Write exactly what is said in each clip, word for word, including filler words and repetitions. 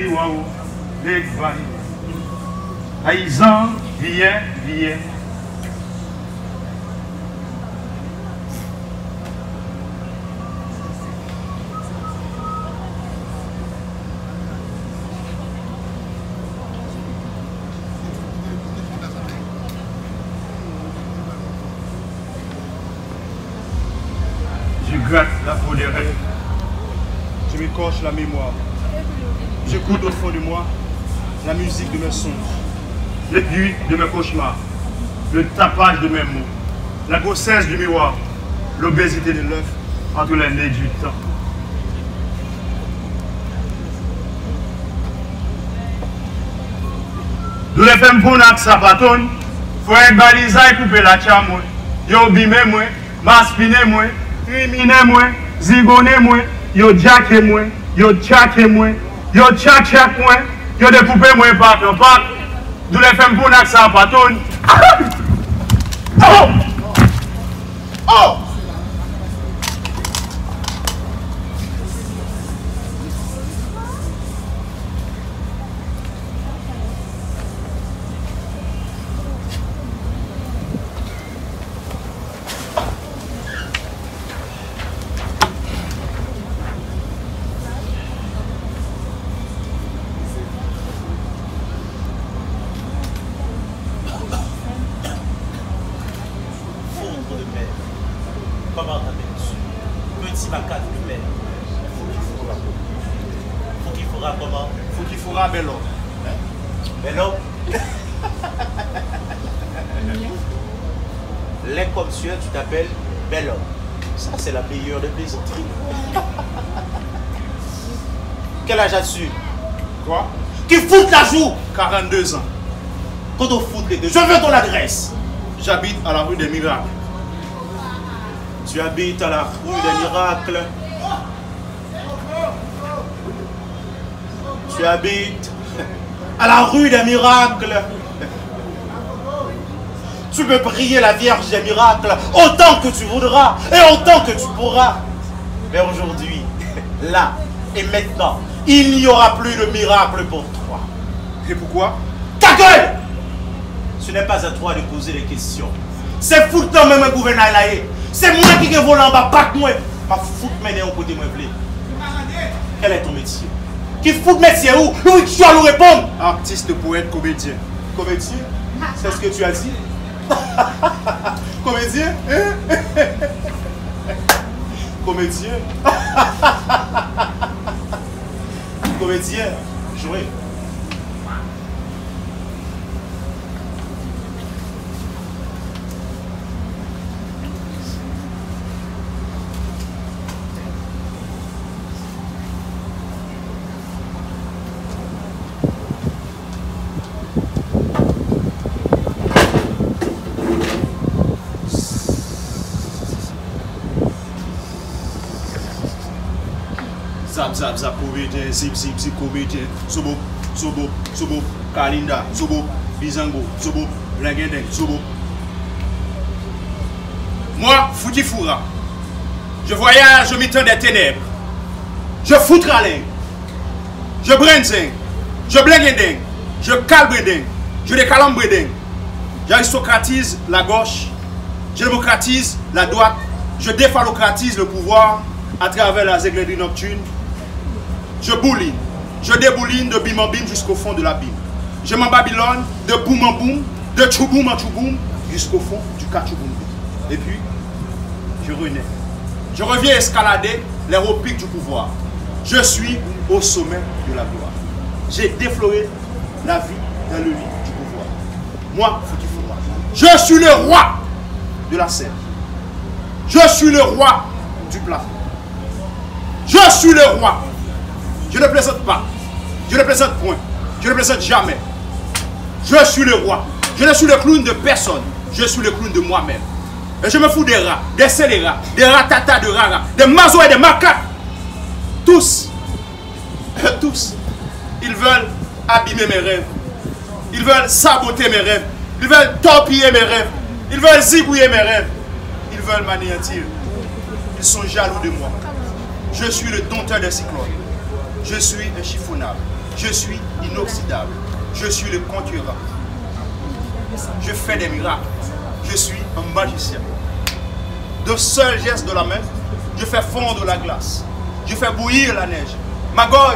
Waouh, les gars. Aïzan, viens, viens. Je gratte la peau des rêves. Je m'écorche la mémoire. J'écoute au fond de moi la musique de mes songes. Le bruit de mes cauchemars. Le tapage de mes mots. La grossesse du miroir. L'obésité de l'œuf entre les nez du temps. D'où les femmes pour notre sapaton, faut un balisaille couper la chambre. Yo bimé moi, maspiné moi, criminer moi, zigoné moi, yo jacké moi, yo tchaké moi, yo tchak tchak moi, yo découpé moi par le pack. D'où les femmes pour notre sapaton. Oh! Oh! Comment t'appelles-tu? Petit macade de mer. Faut qu'il fera comment? Faut qu'il fera bel homme. Bel homme? L'un comme tu es, tu t'appelles bel homme. Ça, c'est la meilleure des plaisanteries. Quel âge as-tu? Quoi? Qui fout la joue? quarante-deux ans. Quand on fout les deux, je veux ton adresse. J'habite à la rue des Miracles. Tu habites à la rue des Miracles. Tu habites à la rue des Miracles. Tu peux prier la Vierge des Miracles autant que tu voudras et autant que tu pourras. Mais aujourd'hui, là et maintenant, il n'y aura plus de miracle pour toi. Et pourquoi? Ta gueule! Ce n'est pas à toi de poser des questions. C'est foutant même un gouverneur là. C'est moi qui vais voler en bas, pas que moi. Ma fout mener au côté moi blé. Quel est ton métier? Qui fout métier où? Louis, tu dois nous répondre. Artiste, poète, comédien. Comédien? C'est ce que tu as dit? Comédien? Comédien? Comédien? Jouez. Zap, zap, zap, comédien, zip, zip, zip, comédien, Zobo, Zobo, Zobo, Kalinda, Zobo, Bizango, Zobo, Blanguendeng, Zobo. Moi, Fouti Foura, je voyage au mi-temps des ténèbres. Je foutraleng, je brenzeng, je Blanguendeng, je calbredeng, je décalambredeng. J'aristocratise la gauche, je démocratise la droite, je déphallocratise le pouvoir à travers la zéglerie nocturne. Je bouline, je débouline de bim en bim jusqu'au fond de l'abîme. Je m'embabylone de boum en boum, de tchouboum en tchouboum jusqu'au fond du kachouboum. Et puis, je renais. Je reviens escalader les hauts pics du pouvoir. Je suis au sommet de la gloire. J'ai défloré la vie dans le lit du pouvoir. Moi, Fouti Foura, je suis le roi de la scène. Je suis le roi du plafond. Je suis le roi. Je ne plaisante pas. Je ne plaisante point. Je ne plaisante jamais. Je suis le roi. Je ne suis le clown de personne. Je suis le clown de moi-même. Et je me fous des rats, des scélérats, des ratatas de rara, des mazos et des macaques. Tous, tous, ils veulent abîmer mes rêves. Ils veulent saboter mes rêves. Ils veulent torpiller mes rêves. Ils veulent zigouiller mes rêves. Ils veulent m'anéantir. Ils sont jaloux de moi. Je suis le dompteur des cyclones. Je suis un chiffonnable. Je suis inoxydable. Je suis le concurrent. Je fais des miracles. Je suis un magicien. D'un seul geste de la main, je fais fondre la glace. Je fais bouillir la neige. Ma gorge,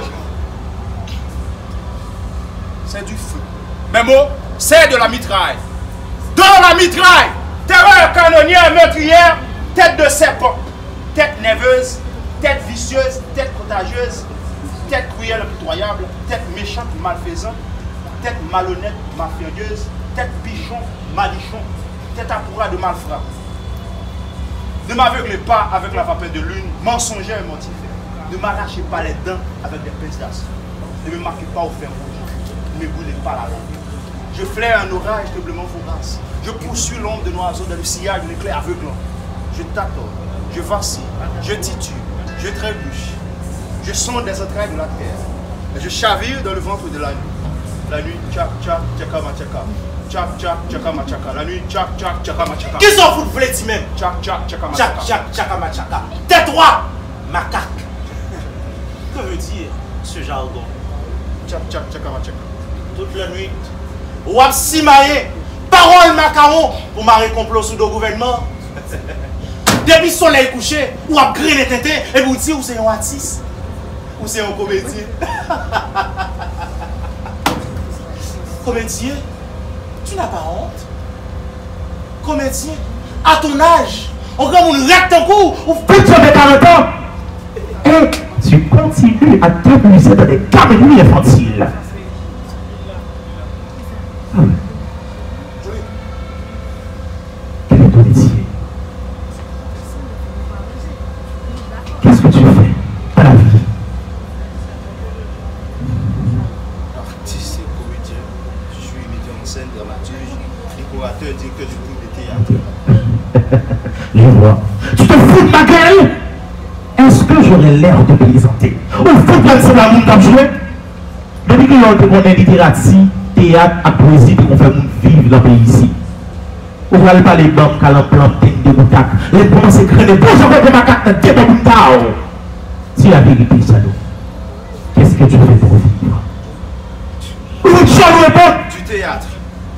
c'est du feu. Mes mots, c'est de la mitraille. Dans la mitraille, terreur canonnière, meurtrière, tête de serpent, tête nerveuse, tête vicieuse, tête contagieuse, tête cruelle, impitoyable, tête méchante, malfaisante, tête malhonnête, mafieuse, tête pichon, malichon, tête à pourra de malfrat. Ne m'aveuglez pas avec la vapeur de lune, mensongère et mortifère. Ne m'arrachez pas les dents avec des pinces d'acier. Ne me marquez pas au fer rouge. Ne me brûlez pas la langue. Je flaire un orage doublement vorace. Je poursuis l'ombre de l'oiseau dans le sillage de l'éclair aveuglant. Je tâtonne, je vacille, je titube, je trébuche. Je sonde les entrailles de la terre. Et je chavire dans le ventre de la nuit. La nuit, tchak, tchak, tchaka, machaka. Tchak, tchak, tchaka, machaka. La nuit, tchak, tchak, tchaka, machaka. Qui s'en fout de plaisir même? Tchak, tchak, tchaka, Tchak, machaka. tchak, tchaka, machaka. Tais-toi, macaque. Que veut dire ce jargon? Tchak, tchak, tchaka, machaka. Toute la nuit, ou ap simaye, parole macaron pour marrer complot sous le gouvernement. Depuis soleil couché, ou ap griller les tétés et vous dire ou c'est un artiste, ou c'est un comédien. Comédien, tu n'as pas honte? Comédien, à ton âge, on comme on règle ton cou, ou plus de quarante ans. Et tu continues à t'amuser dans des camélies infantiles. Ah ouais. Quel est ton métier? Qu'est-ce que tu fais dans la vie? Artiste et comédien. Je suis metteur en scène, dramaturge, décorateur, directeur du groupe de théâtre. Je vois. Tu te fous de ma gueule? Est-ce que j'aurais l'air de plaisanter? Ou football c'est la monde qui a joué? Depuis que l'on te connaît littérature, théâtre et poésie, qu'on fait vivre dans le pays ici. On va pas les banques à l'implanter de boutac. Les bons secrets, les bons gens de macaques dans des boutao. Si la vérité, ça nous. Qu'est-ce que tu fais pour vivre? Où tu as Du théâtre.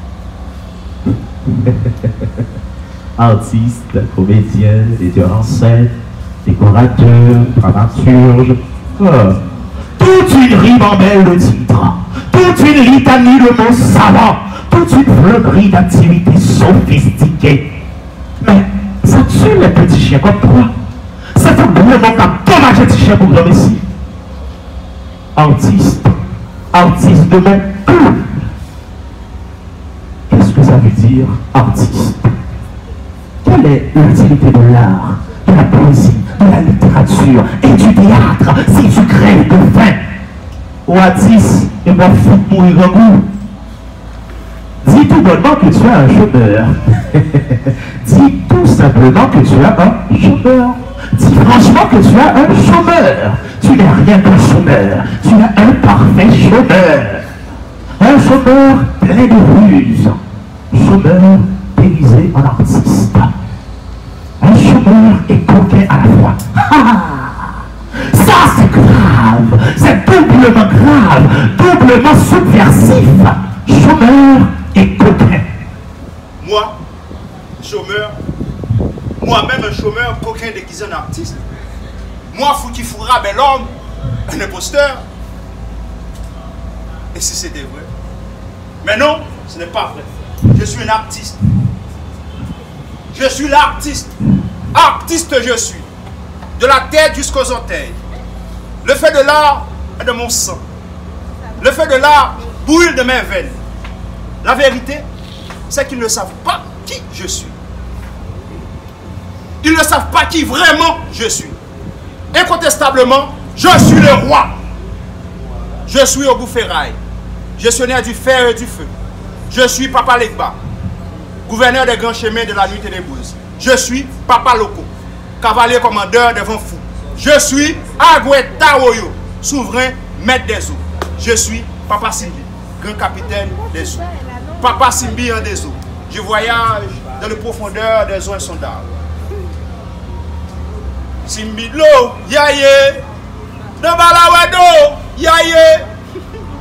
Artiste, comédien, metteur en scène, décorateur, dramaturge. Oh. Toute une ribambelle de titres, toute une litanie de mots savants, toute une fleurie d'activités sophistiquées. Mais ça tue les petits chiens comme toi. C'est un gouvernement qui a dommagé les petits chiens pour nous ici. Artiste, artiste de mon cœur. Qu'est-ce que ça veut dire, artiste? Quelle est l'utilité de l'art, de la poésie, de la littérature et du théâtre si tu crèves de faim? Ou artiste, et moi foutre mourir en goût. Dis tout bonnement que tu es un chômeur. Dis tout simplement que tu es un chômeur. Dis franchement que tu es un chômeur. Tu n'es rien qu'un chômeur. Tu es un parfait chômeur. Un chômeur plein de ruses. Chômeur déguisé en artiste. Un chômeur et coquin à la fois. Ça c'est grave. C'est doublement grave. Doublement subversif. Chômeur et coquin. Moi, chômeur, moi-même un chômeur, coquin déguisé en artiste. Moi, foutu fourra, bel homme, un imposteur. Et si c'était vrai? Mais non, ce n'est pas vrai. Je suis un artiste. Je suis l'artiste. Artiste je suis. De la tête jusqu'aux orteils. Le fait de l'art est de mon sang. Le fait de l'art brûle de mes veines. La vérité, c'est qu'ils ne savent pas qui je suis. Ils ne savent pas qui vraiment je suis. Incontestablement, je suis le roi. Je suis au Goufférail, gestionnaire du fer et du feu. Je suis Papa Legba, gouverneur des grands chemins de la nuit ténébreuse. Je suis Papa Loco, cavalier commandeur des vents fous. Je suis Agweta Woyo, souverain maître des eaux. Je suis Papa Simbi, grand capitaine des eaux. Papa Simbi en des eaux. Je voyage dans les profondeurs des eaux insondables. Simbi de l'eau, yaye. De balawado, yaye.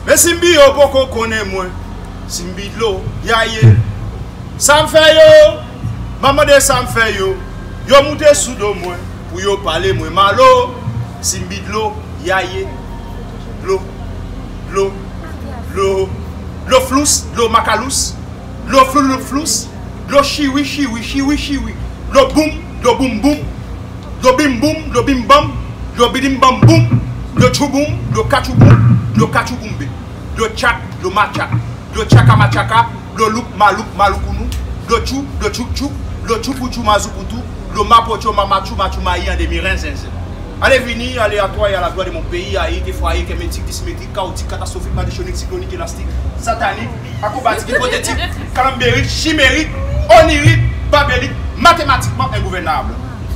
Mais Simbi yo poko connaît moi. Simbi de l'eau, yaye. Ça me fait yo. Maman de ça me fait yo. Yo monté sous de moi pour yo parler moi malo. Simbi de l'eau, yaye. L'eau, l'eau, l'eau, l'eau flous, l'eau macalous, l'eau flou, l'eau flous, l'eau chiwi, chiwi, chiwi, chiwi, l'eau boum, l'eau boum boum, l'eau bim boum, l'eau bim bam, l'eau bidim bam boum, l'eau chou boum, l'eau kachou boum, l'eau kachou boumbe, l'eau tchak, l'eau machak, l'eau tchaka machaka, l'eau loup, malouk, maloukou, l'eau chou, l'eau chouk chouk, l'eau choukou chou mazoukou, l'eau mapocho mamachou machou maï en demi-rein zinzin. Allez venir, allez à toi et à la gloire de mon pays, Haïti, foyer, kémétique, dismétique, chaotique, catastrophique, madéchonique, cyclonique, élastique, satanique, acrobatique, hypothétique, calambérique, chimérique, onirique, babélique, mathématiquement ingouvernable.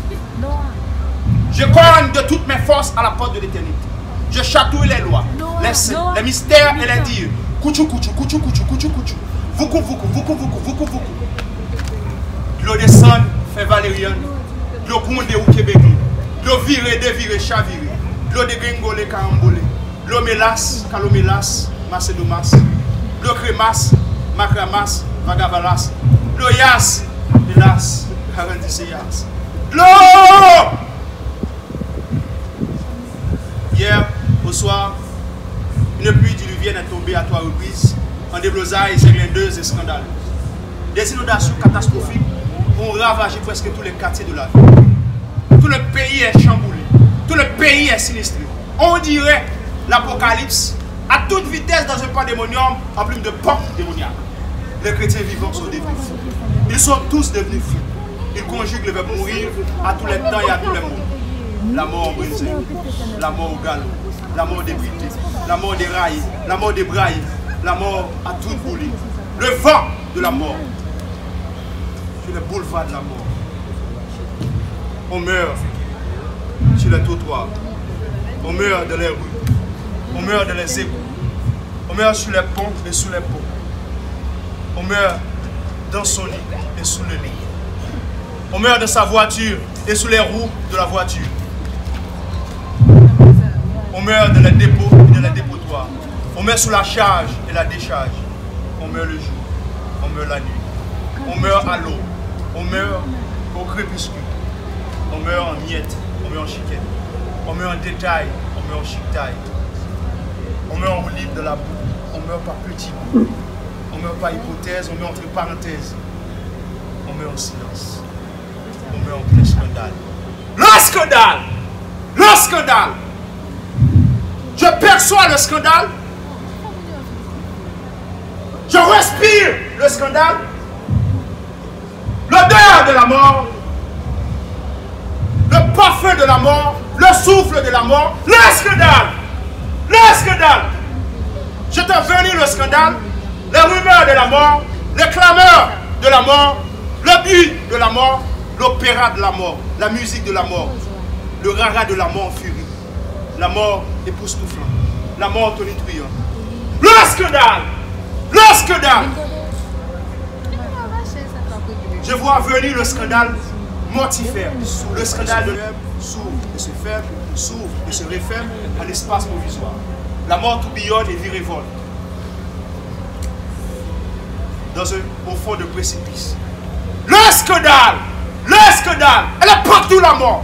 Je cogne de toutes mes forces à la porte de l'éternité. Je chatouille les lois, les saints, les mystères et les dires. Kouchou, kouchou, kouchou, kouchou, kouchou, kouchou. Voukou, voukou, voukou, voukou, voukou, voukou. L'eau descend, fait valériane. L'eau gronde ou québécois. L'eau viré, déviré, chaviré. L'eau dégringolé, carambolé. L'eau mélasse, calomélasse, macédomas. L'eau crémasse, macramas, vagavalas. L'eau yasse, hélas, harandisseyas. L'eau! Hier, au soir, une pluie diluvienne est tombée à trois reprises en déblosailles églindeuses et scandaleuses. Des inondations catastrophiques ont ravagé presque tous les quartiers de la ville. Tout le pays est chamboulé. Tout le pays est sinistré. On dirait l'apocalypse à toute vitesse dans un pandémonium en plume de portes démoniaques. Les chrétiens vivants sont devenus fous. Ils sont tous devenus fous. Ils conjuguent le verbe mourir à tous les temps et à tous les mondes. La mort au brisé, la mort au galop, la mort débridée, la mort déraillée, la mort débraillée, la mort à toute boulée. Le vent de la mort sur les boulevards de la mort. On meurt sur les trottoirs, on meurt dans les rues, on meurt dans les égouts, on meurt sur les ponts et sous les ponts, on meurt dans son lit et sous le lit, on meurt dans sa voiture et sous les roues de la voiture, on meurt dans les dépôts et dans les dépotoirs, on meurt sous la charge et la décharge, on meurt le jour, on meurt la nuit, on meurt à l'eau, on meurt au crépuscule. On meurt en miettes, on meurt en chiquette. On meurt en détail, on meurt en chic-taille. On meurt en livre de la boue, on meurt par petits bouts. On meurt par hypothèse, on meurt entre parenthèses. On meurt en silence. On meurt en plein scandale. Le scandale! Le scandale! Je perçois le scandale. Je respire le scandale. L'odeur de la mort. Le parfum de la mort, le souffle de la mort, le scandale, le scandale. Je te vernis le scandale, les rumeurs de la mort, les clameurs de la mort, le but de la mort, l'opéra de la mort, la musique de la mort, le rara de la mort en furie, la mort époustouflante, la mort tonitruante. Le scandale, le scandale. Je vois venir le scandale mortifère, le scandale de l'homme s'ouvre et se ferme, s'ouvre et se referme en espace provisoire. La mort tourbillonne et virevolte dans un au fond de précipice. Le scandale, le scandale, elle est partout la mort.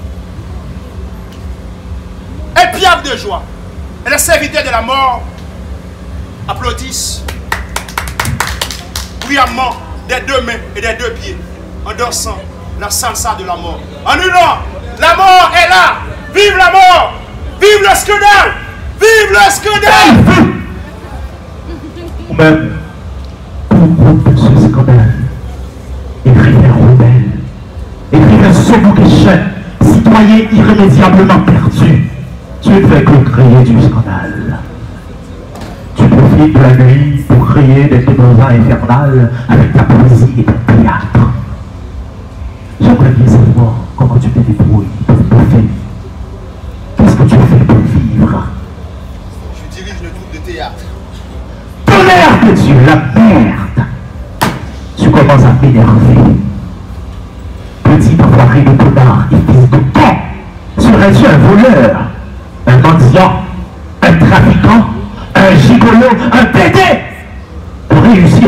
Elle piaffe de joie. Et les serviteurs de la mort applaudissent bruyamment des deux mains et des deux pieds en dansant la salsa de la mort. En hurlant, la mort est là. Vive la mort. Vive le scandale. Vive le scandale. Ou même, pour ce scandale, écrivain rebelle, écrivain second question, citoyen irrémédiablement perdu, tu ne fais que créer du scandale. Tu profites de la nuit pour créer des témoins infernales avec ta poésie et ton théâtre. J'aimerais bien savoir comment tu te débrouilles pour bouffer. Qu'est-ce que tu fais pour vivre? Je dirige le troupe de théâtre. Tonnerre de Dieu, la merde! Tu commences à m'énerver. Petit enfoiré de connard et fils de camp, serais-tu un voleur, un mendiant, un trafiquant, un gilet?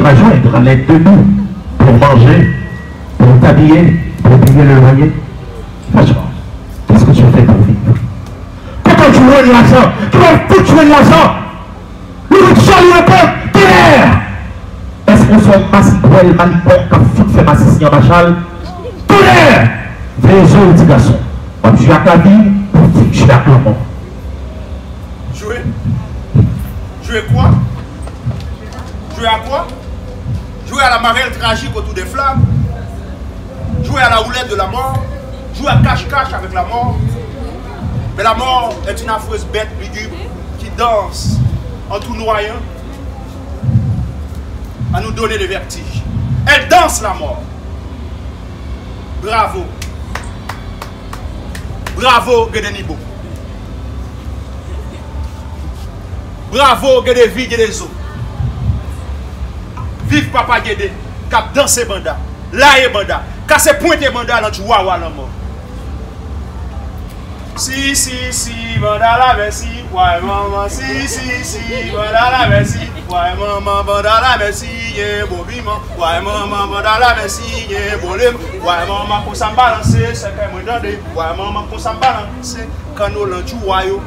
vas joindre l'aide de nous pour manger, pour t'habiller, pour payer le loyer. Franchement, qu'est-ce que tu fais pour vivre? Quand tu veux de l'argent, tu vas foutre jouer de l'argent. Le Charlie le peuple, terre. Est-ce qu'on soit masse poêle, malipon, quand fout fait masse ici en bachal? Tonnerre! Vrais jours, petit garçon. On joue à la vie, pour jouer à la mort. Jouer? Jouer quoi? Jouer à quoi? Jouer à la marelle tragique autour des flammes? Jouer à la roulette de la mort? Jouer à cache-cache avec la mort? Mais la mort est une affreuse bête lugubre qui danse en tout noyant à nous donner des vertiges. Elle danse la mort. Bravo. Bravo Gedenibo. Bravo Gede vie Gede zo. Vive Papa Gede, cap danser banda, laye banda, casse pointe banda dans Chihuahua la mort. Si si si banda la merci, ouais maman, si si si banda la merci, ouais maman banda la merci, yé bobiment, ouais maman banda la merci, yé bolem, ouais maman pour s'en balancer, c'est quand même dande, ouais maman pour s'en balancer, quand nous l'enjouons yo.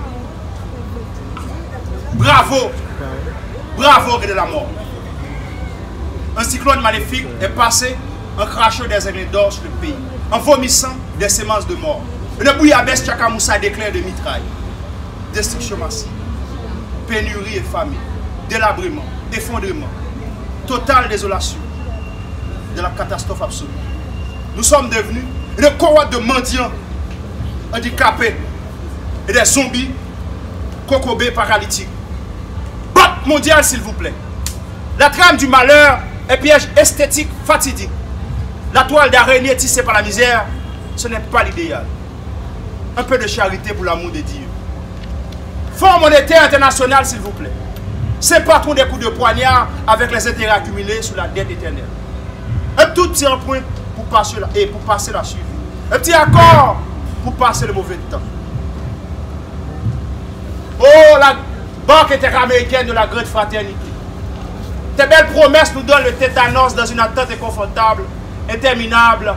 Bravo, bravo Gede la mort. Un cyclone maléfique est passé en crachant des aigles d'or sur le pays, en vomissant des semences de mort. Le bouillabaisse Tchakamoussa d'éclairs de mitraille, destruction massive, pénurie et famine, délabrement, effondrement, totale désolation de la catastrophe absolue. Nous sommes devenus une cohorte de mendiants handicapés et des zombies cocobés paralytiques. Batte mondiale s'il vous plaît. La trame du malheur est piège esthétique fatidique. La toile d'araignée tissée par la misère, ce n'est pas l'idéal. Un peu de charité pour l'amour de Dieu. Fonds monétaire international, s'il vous plaît. C'est pas trop des coups de poignard avec les intérêts accumulés sous la dette éternelle. Un tout petit point pour passer la, et pour passer la suivie. Un petit accord pour passer le mauvais temps. Oh, la Banque interaméricaine de la Grande Fraternité. Tes belles promesses nous donnent le tétanos dans une attente inconfortable, interminable.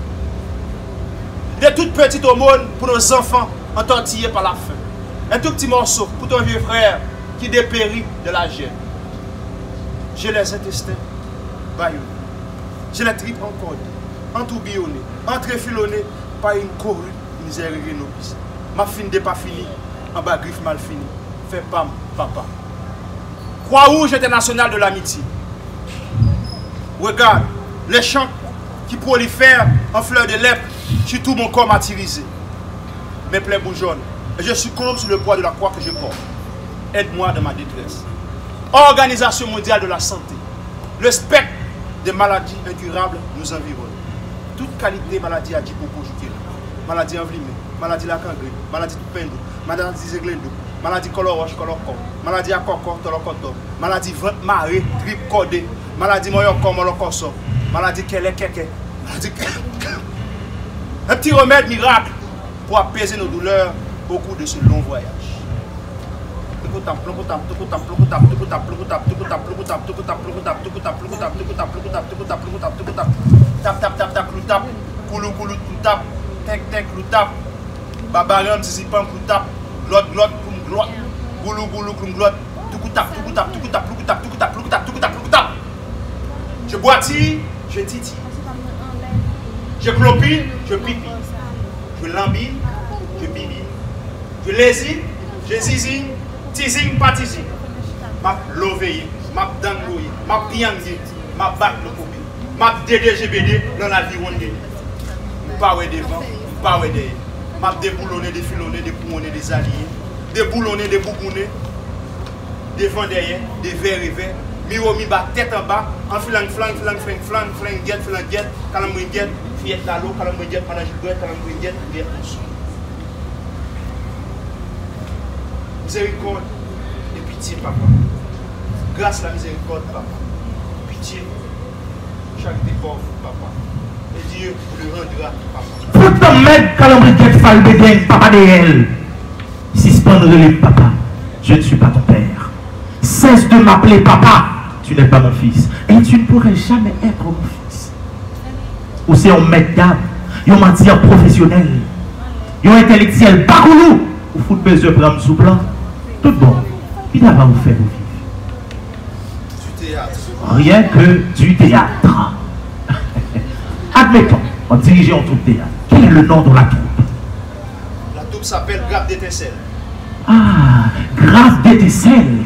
Des toutes petites aumônes pour nos enfants entortillés par la faim. Un tout petit morceau pour ton vieux frère qui dépérit de la gêne. J'ai les intestins baillonnés. J'ai les tripes encordées, entourbillonnées, entrefilonnées par une corrue misère et nobis. Ma fine n'est pas finie, en bas griffe mal fini. Fais pas papa. Croix-Rouge internationale de l'amitié. Regarde, les champs qui prolifèrent en fleurs de lèpre sur tout mon corps martyrisé. Mes plaies bourgeonnent et je succombe sous le poids de la croix que je porte. Aide-moi dans ma détresse. Organisation mondiale de la santé. Le spectre des maladies incurables nous environne. Toute qualité maladie à Djipopo Joukela. Maladie envlimée, maladie la cangrine, maladie de pendo, maladie zéglendo, maladie coloroche, colorcom, maladie à coco, tolocoto, maladie ventre marée, grippe cordée, maladie moyoko, molokoso, maladie kele keke, maladie un petit remède miracle pour apaiser nos douleurs au cours de ce long voyage. Tap tap tap tap tap koulou koulou tap tek tek tap babaram zizipam tap glot glot koum glot goulou goulou koum glot tout tap tout tap tout tap tout tap tout tap tout tap tout tap tout tap. Je boitille, je titille. Je clopine, je pipi. Je lambine, je bibine. Je lésine, je zizine, tizine, pas tizine. Ma loveille, ma dangoye, ma piangé, ma bat le coupé. Ma D D G B D dans la vie ronde. Pas ouais devant, pas ouais derrière. Ma déboulonné, défilonné, dépoumonné, des alliés. Déboulonné, débougouné. Devant derrière, des verres et verres. Miro mi bat tête en bas, en flang flang flang flang flang flang guette flang guette, calambre guette, fillette la l'eau, calambre guette, panage guette, calambre guette, guette au son. Miséricorde et pitié papa. Grâce à la miséricorde papa. Pitié. Charité pauvre papa. Et Dieu vous le rendra papa. Faut t'en mettre calambre guette, falbédin, papa de elle. Suspendre le papa. Je ne suis pas ton père. Cesse de m'appeler papa. tu n'es pas mon fils. Et tu ne pourrais jamais être mon fils. Ou c'est un maître d'âme, un mentir professionnel, un intellectuel baroulou, ou fout besoin de prendre sous plan. Tout bon, il va vous faire vivre. Du théâtre. Rien que du théâtre. Admettons, on dirige en troupe théâtre. Quel est le nom de la troupe? La troupe s'appelle Grappe d'étincelle. Ah, Grappe d'étincelle.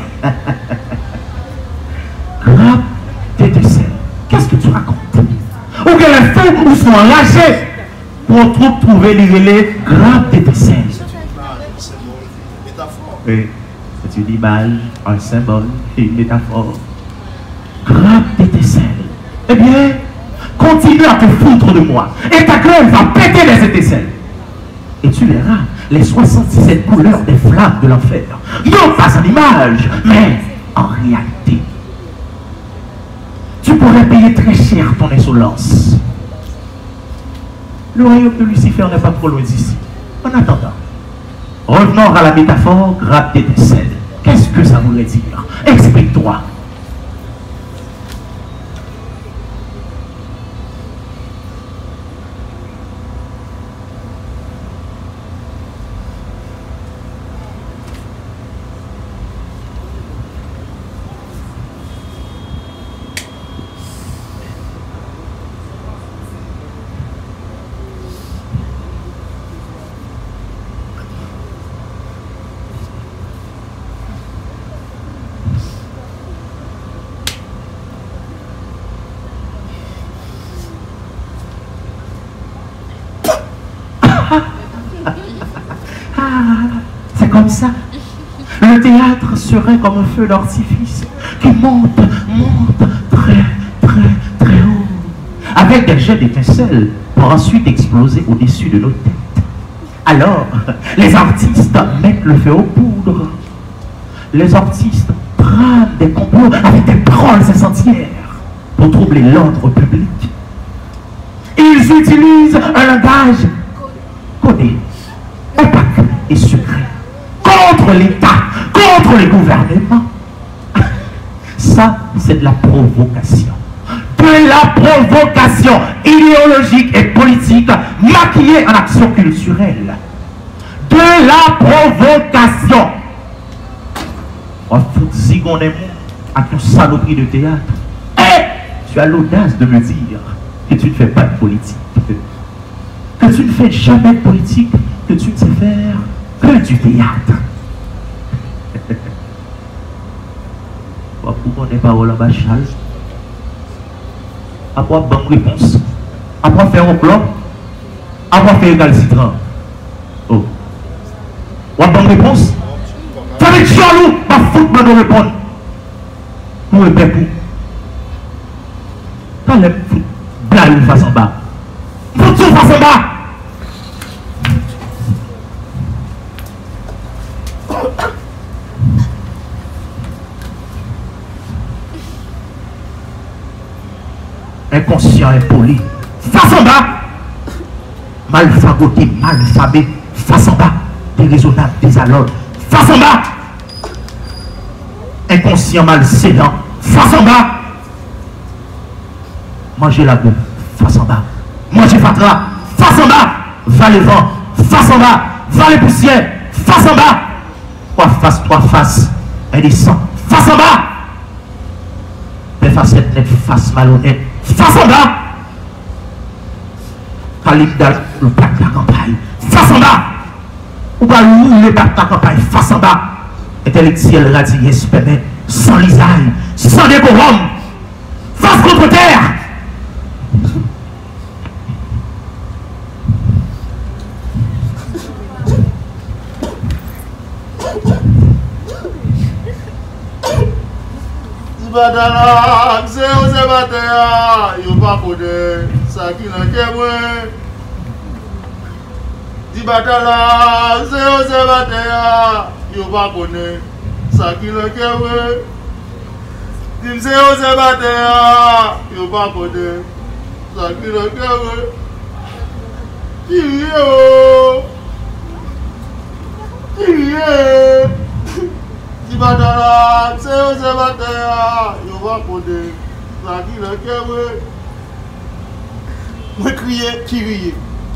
Grappe d'étincelle. Qu'est-ce que tu racontes? Ou que les feux ou sont enragés pour troupe trouver les relais Grappe d'étincelle. C'est une métaphore. Oui, c'est une image, un symbole et une métaphore. Grappe d'étincelle. Eh bien, continue à te foutre de moi. Et ta gueule va péter les étincelles. Et tu verras les soixante-dix-sept couleurs des flammes de l'enfer. Non pas en image, mais en réalité. Tu pourrais payer très cher ton insolence. Le royaume de Lucifer n'est pas trop loin d'ici. En attendant, revenons à la métaphore grappe d'étincelle. Qu'est-ce que ça voudrait dire? Explique-toi. C'est comme ça. Le théâtre serait comme un feu d'artifice qui monte, monte très, très, très haut, avec des jets d'étincelles pour ensuite exploser au-dessus de nos têtes. Alors, les artistes mettent le feu aux poudres. Les artistes trament des complots avec des paroles incendiaires pour troubler l'ordre public. Ils utilisent un langage codé, opaque et secret, contre l'État, contre les gouvernements. Ça, c'est de la provocation. De la provocation idéologique et politique maquillée en action culturelle. De la provocation. On fout zigonner à ton saloperie de théâtre. Et tu as l'audace de me dire que tu ne fais pas de politique. Que tu ne fais jamais de politique, que tu ne sais faire que du théâtre. Pourquoi on n'est pas au lambachal? Après bonne réponse. Après faire un bloc. Après faire récalcitrant. Oh. Ou bonne réponse? Ça va être jaloux, pas foutre de répondre. Nous le pépou. Quand les foutre, blague une face en bas. Foutre tout face en bas. Inconscient, impoli, face en bas, mal fagoté, mal fabé, face en bas, déraisonnable, désalode, face en bas, inconscient, mal sédant, face en bas, manger la boue, face en bas, manger fatra, face en bas, va le vent, face en bas, va les poussières, face en bas, trois faces, trois faces, indécent, face en bas, des facettes nettes, face malhonnête, face en bas, Khalid Dal, le bac de la campagne, face en bas, ou pas le bac de la campagne, face en bas, intellectuel radié, spémé, sans lisaille, sans décorum, face contre terre. Badala, c'est où c'est Batea, yo pas connaît, ça qui n'a qu'à moi. Di Badala, c'est où c'est Batea, yo pas connaît, ça qui n'a qu'à moi. Di c'est où c'est Batea, yo pas connaît, ça qui n'a qu'à moi. Qui yo, qui yo. Di Badala, c'est où c'est Batea, yo va connaître ça qui le cœur. Moi crier, qui riait.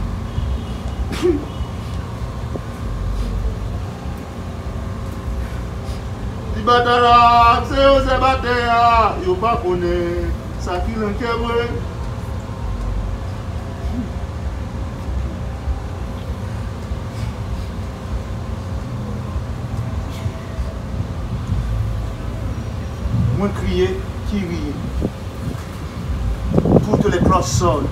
Si batala, c'est eux qui battent, ils ne pas connaître ça qui le cœur. Moi crier, qui riait. Toutes les cloches sonnent.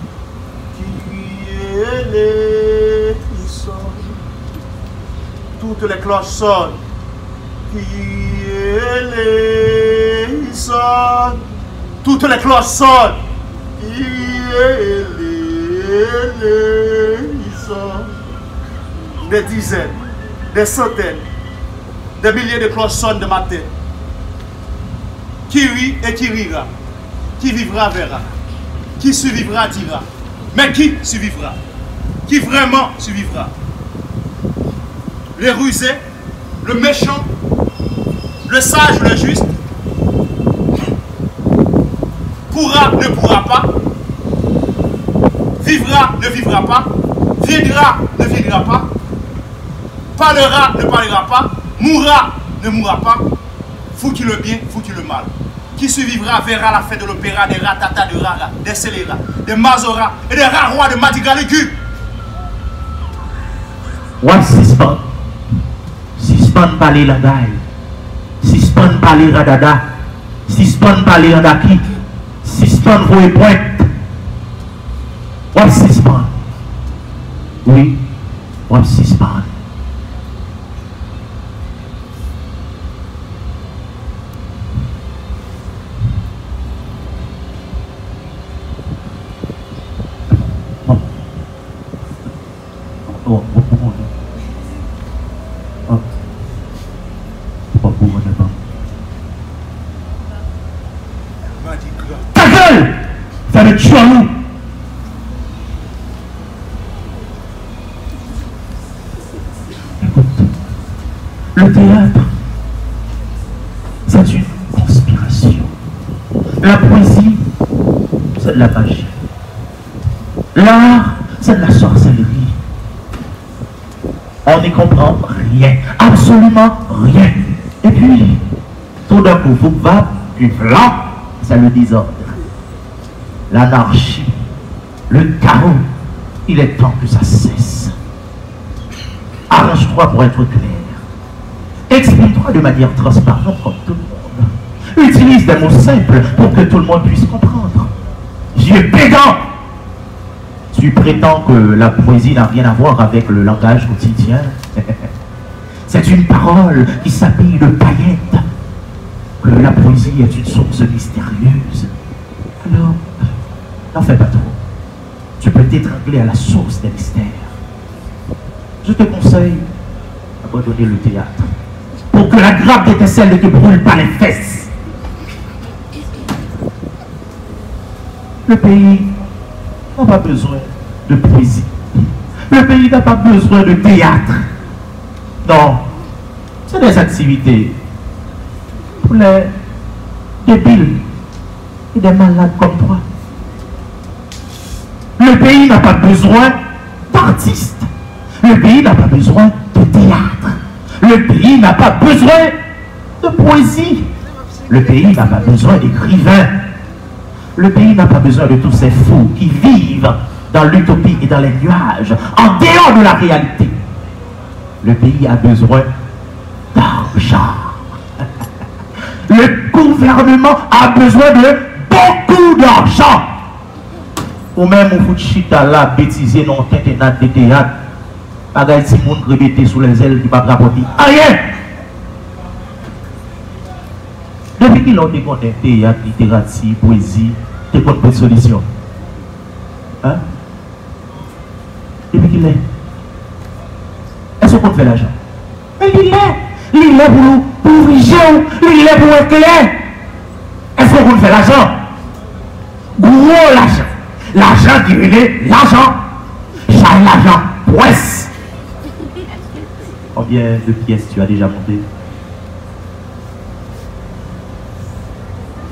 Les qui sonnent. Toutes les cloches sonnent. Qui les qui sonnent. Toutes les cloches sonnent. Qui les qui sonnent. Des dizaines, des centaines, des milliers de cloches sonnent de ma tête. Qui rit et qui rira. Qui vivra verra. Qui survivra dira. Mais qui survivra? Qui vraiment survivra? Le rusé, le méchant, le sage, le juste, pourra, ne pourra pas, vivra, ne vivra pas, viendra, ne viendra pas, parlera, ne parlera pas, mourra, ne mourra pas, foutu le bien, foutu le mal. Qui survivra verra la fête de l'opéra des ratata de rara, des scélérats, des mazoras et des rarois de Madigalégu. Ouais, suspend. Suspend parler la gaille. Suspend parler radada. Suspend parler radaki. Suspend vos pointes. Ouais, suspend. Oui, ouais, suspend. Oh, oh, oh, oh. Oh. Pas pour moi d'abord. Ta gueule! Ça me tue à nous! Écoute, le théâtre, c'est une conspiration. La poésie, c'est de la magie. L'art, c'est de la sorcellerie. On n'y comprend rien, absolument rien. Et puis, tout d'un coup, vous va, puis blanc, c'est le désordre. L'anarchie, le chaos, il est temps que ça cesse. Arrange-toi pour être clair. Exprime-toi de manière transparente comme tout le monde. Utilise des mots simples pour que tout le monde puisse comprendre. J'y ai pédant. Tu prétends que la poésie n'a rien à voir avec le langage quotidien. C'est une parole qui s'habille de paillettes. Que la poésie est une source mystérieuse. Alors, n'en fais pas trop. Tu peux t'étrangler à la source des mystères. Je te conseille d'abandonner le théâtre pour que la grappe d'étincelle ne te brûle pas les fesses. Le pays n'a pas besoin de poésie. Le pays n'a pas besoin de théâtre. Non, c'est des activités pour les débiles et des malades comme toi. Le pays n'a pas besoin d'artistes. Le pays n'a pas besoin de théâtre. Le pays n'a pas besoin de poésie. Le pays n'a pas besoin d'écrivains. Le pays n'a pas besoin de tous ces fous qui vivent dans l'utopie et dans les nuages, en dehors de la réalité. Le pays a besoin d'argent. Le gouvernement a besoin de beaucoup d'argent. Ou même au Fouchita là, bêtiser dans le quinquennat de théâtre, bagay si moun répété sous les ailes qui va rapporter rien. Depuis qu'il a été connu théâtre, littérature, poésie, t'es contre une solution. Hein? Depuis qu'il est. Est-ce qu'on fait l'argent? Mais il est. Il est pour nous, pour ouvrir, il est pour éclairer. Est-ce qu'on fait l'argent? Gros l'argent. L'argent qui est l'argent. Charles l'argent. Presse. Combien de pièces tu as déjà monté?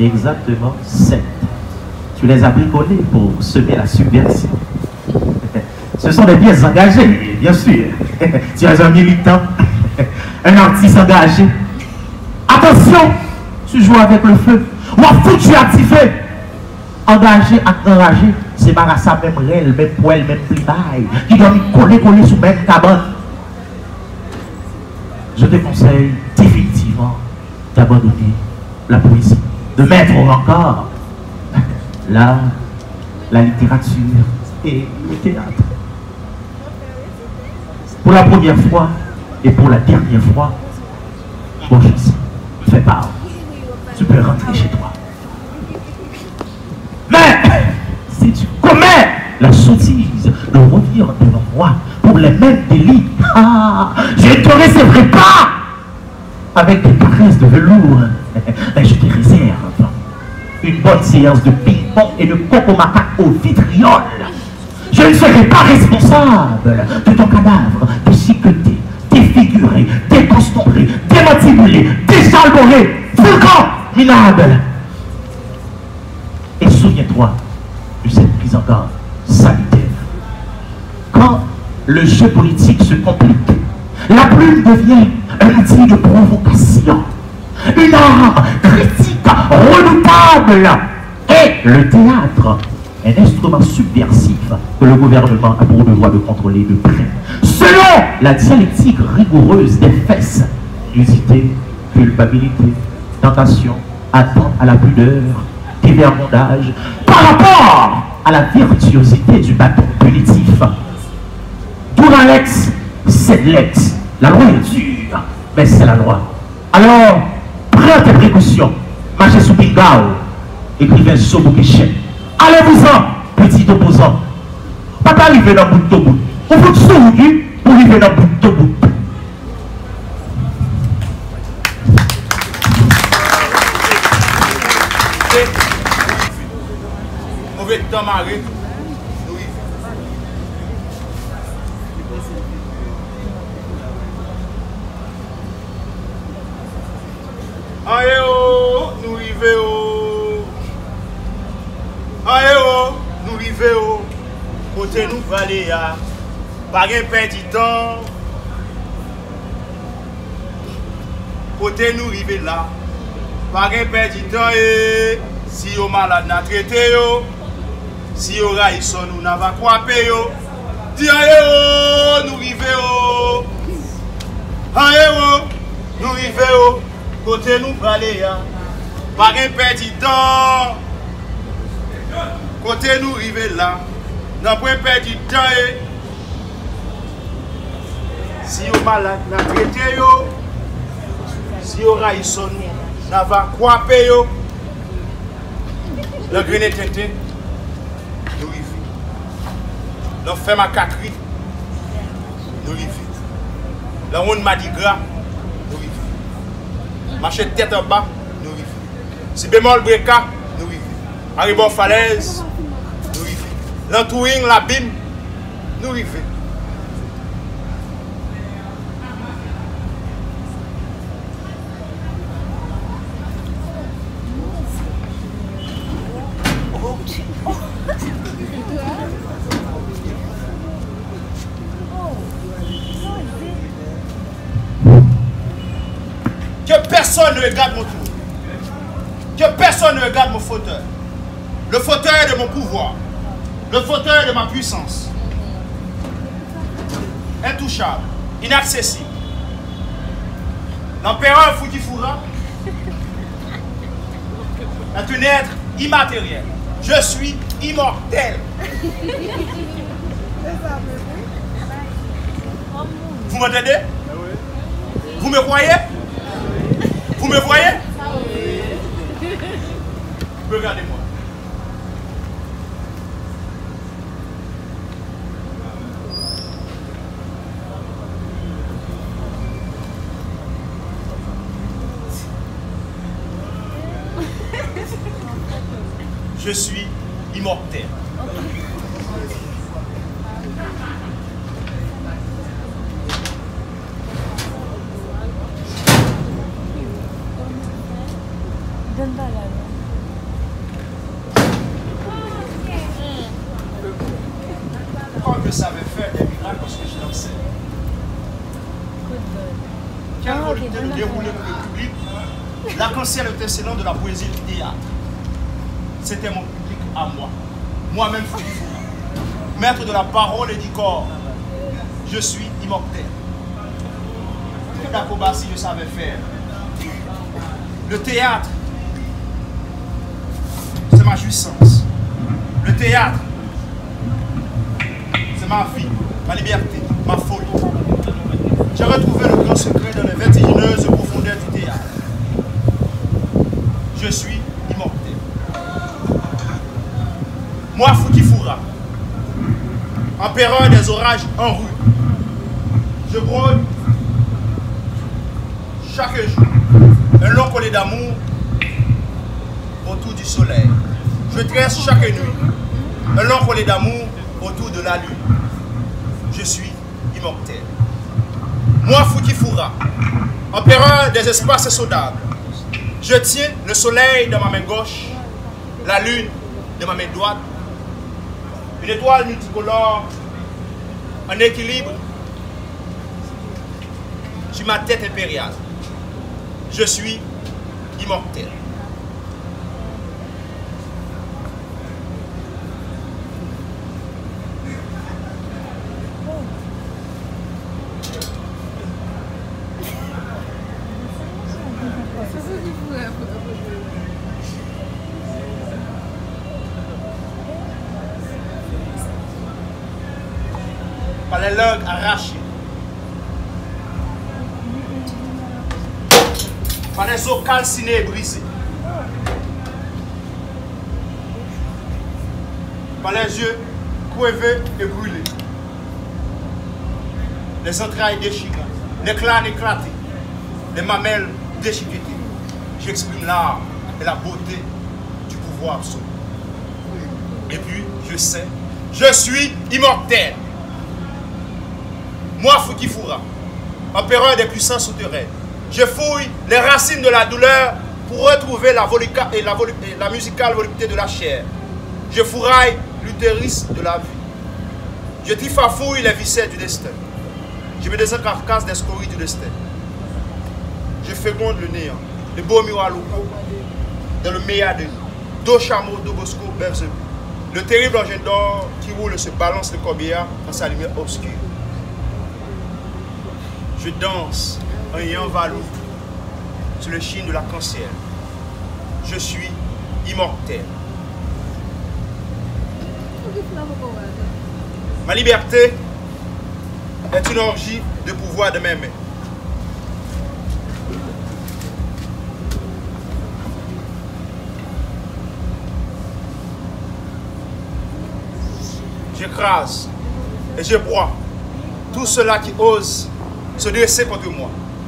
Exactement sept. Tu les as bricolés pour semer la subversion. Ce sont des pièces engagées, bien sûr. Tu es un militant, un artiste engagé. Attention, tu joues avec le feu. Ou à foutu activé. Engagé, enragé, c'est pas à ça même réel, même poêle, même plibaille, qui doit me coller, coller sous même cabane. Je te conseille définitivement d'abandonner la poésie, de mettre encore l'art, la littérature et le théâtre. Pour la première fois et pour la dernière fois, bon chance, fais part. Tu peux rentrer chez toi. Mais si tu commets la sottise de revenir devant moi pour les mêmes délits, ah, je ne te réserverai pas avec des caresses de velours. Mais je te réserve une bonne séance de ping-pong et de coco macaque au vitriol. Je ne serai pas responsable de ton cadavre déchiqueté, défiguré, décostumbré, démantibulé, désalboré, vulgaire, minable. Et souviens-toi de cette prise en garde sanitaire. Quand le jeu politique se complique, la plume devient un outil de provocation, une art critique redoutable, et le théâtre, un instrument subversif que le gouvernement a pour devoir de contrôler de près, selon la dialectique rigoureuse des fesses, nudité, culpabilité, tentation, attente à la pudeur, dévergondage, par rapport à la virtuosité du bâton punitif. Durant l'ex, c'est l'ex. La loi est dure, mais c'est la loi. Alors, prends tes précautions. Marchez sous Pingao. Écrivez Sobokeshen. Allez-vous-en, petit opposant. Pas t'arriver dans le bout de bout. On faut te sourire pour arriver dans le bout de bout. Mauvais temps maré. Oui. Aïe oh, nous arrivons. Aïe oh, nous arrivons. Côté nous valer à. Pas de perdre du temps. Côté nous arriver là. Pas de perdre du temps et. Si yo malade na traité yo, si yo raïson nous n'a pas croipé yo, dis aïe oh, nous rive yo, aïe oh, nous rive yo, côté nous parler ya, pas de perdre temps, côté nous rive là, n'a pas perdre temps et, si yo malade na traité yo, si yo raïson nous n'a pas croipé yo. Le grenet teinté, nous rive. Le fait ma catri, nous rive. Le ronde Mardi Gras, nous rive. Marcher tête en bas, nous rive. Si bémol breca, nous rive. Arrivons falaise, nous rive. L'entouring, l'abîme, nous rive. Que personne ne regarde mon tour. Que personne ne regarde mon fauteuil. Le fauteuil de mon pouvoir. Le fauteuil de ma puissance. Intouchable. Inaccessible. L'empereur Foutifura est un être immatériel. Je suis immortel. Vous m'entendez? Vous me croyez? Vous me voyez? Regardez-moi. Je suis immortel. Donne pas la main. peuple savait faire des miracles parce que je dansais. Quelle volonté de dérouler pour le public? L'arc-en-ciel était selon de la poésie du théâtre. C'était mon public à moi. Moi-même, maître de la parole et du corps. Je suis immortel. Que d'acrobatie je savais faire. Le théâtre, c'est ma jouissance. Le théâtre, c'est ma vie, ma liberté, ma folie. J'ai retrouvé le grand secret dans les vertigineuses profondeurs du théâtre. Je suis immortel. Moi, Foutifura, empereur des orages en rue, je brode chaque jour un long collet d'amour autour du soleil. Je tresse chaque nuit un long collet d'amour autour de la lune. Je suis immortel. Moi, Foutifura, empereur des espaces insondables, je tiens le soleil dans ma main gauche, la lune de ma main droite, une étoile multicolore en équilibre sur ma tête impériale. Je suis immortel. Par les langues arrachées, par les os calcinés et brisés, par les yeux crevés et brûlés, les entrailles déchirées, les crânes éclatés, les mamelles déchiquetées. J'exprime l'art et la beauté du pouvoir absolu. Et puis, je sais, je suis immortel. Moi, Foutifura, empereur des puissances souterraines, je fouille les racines de la douleur pour retrouver la, et la, et la musicale volupté de la chair. Je fourraille l'utérus de la vie. Je tifafouille les viscères du destin. Je me désencarcasse des scories du destin. Je féconde le néant, le beau miroir loco, dans le meilleur de nous. Deux chameaux, deux bosco, Belzébuth. Le terrible engin d'or qui roule se balance le corbillard dans sa lumière obscure. Je danse en ayant valou sur le chine de l'arc-en-ciel. Je suis immortel. Ma liberté est une orgie de pouvoir de mes mains. J'écrase et je broie tout cela qui ose se dresser contre moi.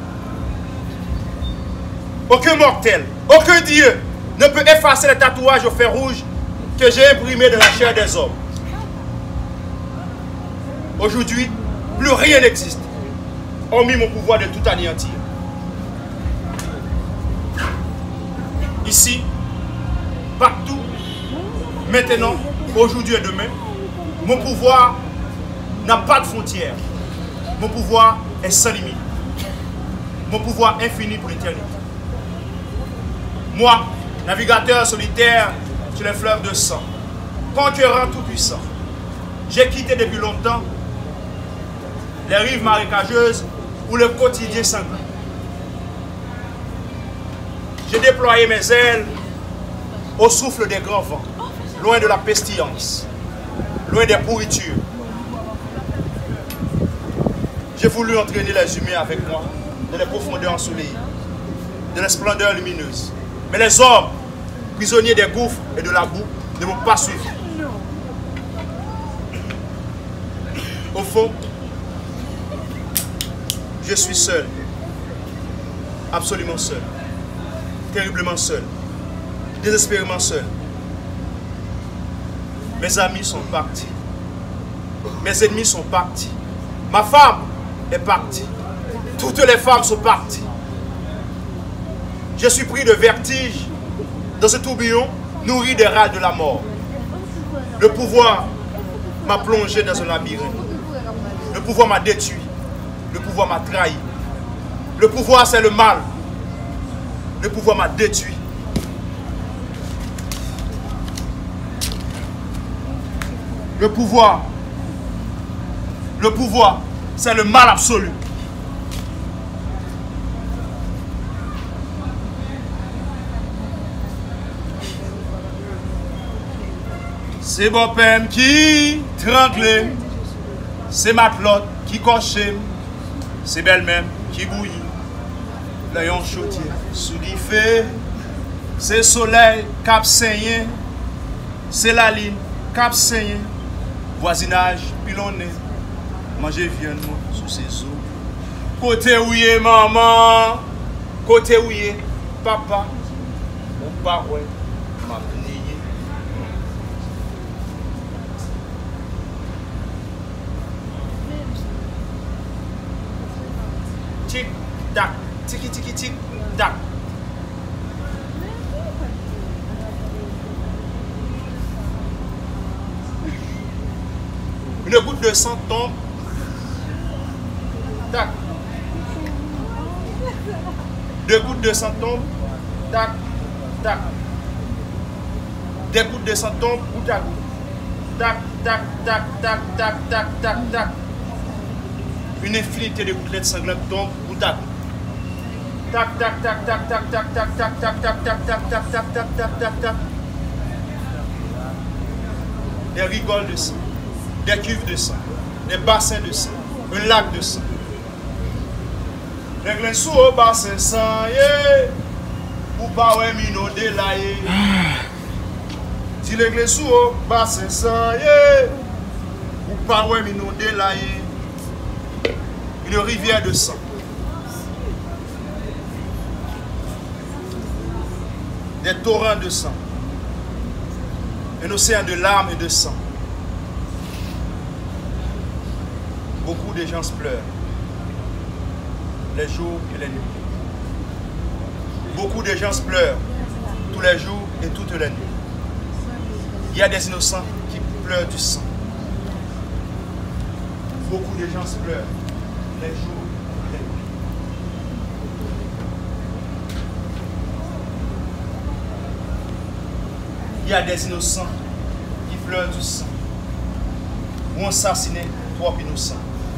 Aucun mortel, aucun dieu ne peut effacer les tatouages au fer rouge que j'ai imprimés dans la chair des hommes. Aujourd'hui, plus rien n'existe, hormis mon pouvoir de tout anéantir. Ici, partout, maintenant, aujourd'hui et demain, mon pouvoir n'a pas de frontières. Mon pouvoir est sans limite. Mon pouvoir infini pour l'éternité. Moi, navigateur solitaire sur les fleuves de sang, conquérant tout-puissant, j'ai quitté depuis longtemps les rives marécageuses où le quotidien sanglant. J'ai déployé mes ailes au souffle des grands vents, loin de la pestilence, loin des pourritures. J'ai voulu entraîner les humains avec moi dans les profondeurs ensoleillées, de la splendeur lumineuse. Mais les hommes, prisonniers des gouffres et de la boue, ne m'ont pas suivi. Au fond, je suis seul, absolument seul, terriblement seul, désespérément seul. Mes amis sont partis, mes ennemis sont partis, ma femme est partie, toutes les femmes sont parties. Je suis pris de vertige dans ce tourbillon nourri des râles de la mort. Le pouvoir m'a plongé dans un labyrinthe. Le pouvoir m'a détruit. Le pouvoir m'a trahi. Le pouvoir, c'est le mal. Le pouvoir m'a détruit. Le pouvoir, le pouvoir, c'est le mal absolu. C'est bon pème qui trangle, c'est matelote qui coche, c'est belle-même qui bouillit, l'ayant chautier sous l'ifé, c'est soleil cap saigné, c'est la ligne cap saigné, voisinage pilonné, manger viande sous ses os. Côté où est maman, côté où est papa, mon père m'a plié. Tic tac, tiki tiki tic tac. Une goutte de sang tombe. Tac. Deux gouttes de sang tombent. Tac, tac. Des gouttes de sang tombent. Goutte à goutte. Tac, tac, tac, tac, tac, tac, tac, tac. Une infinité de gouttelettes sanglantes tombent. Goutte à goutte. Tac, tac, tac, tac, tac, tac, tac, tac, tac, tac, tac, tac, tac, tac, tac, tac, tac, tac. Des rigoles de sang. Des cuves de sang, des bassins de sang, un lac de sang. Les glains sous au bassin sang, yeah. Ou pas ouais mino délaillé. Si les glains sous au bassin sang, yeah. Ou pas ouais mino délaillé. Une rivière de sang. Des torrents de sang. Un océan de larmes et de sang. Beaucoup de gens pleurent, les jours et les nuits. Beaucoup de gens pleurent, tous les jours et toutes les nuits. Il y a des innocents qui pleurent du sang. Beaucoup de gens pleurent, les jours et les nuits. Il y a des innocents qui pleurent du sang. Ou assassinés, trop innocents.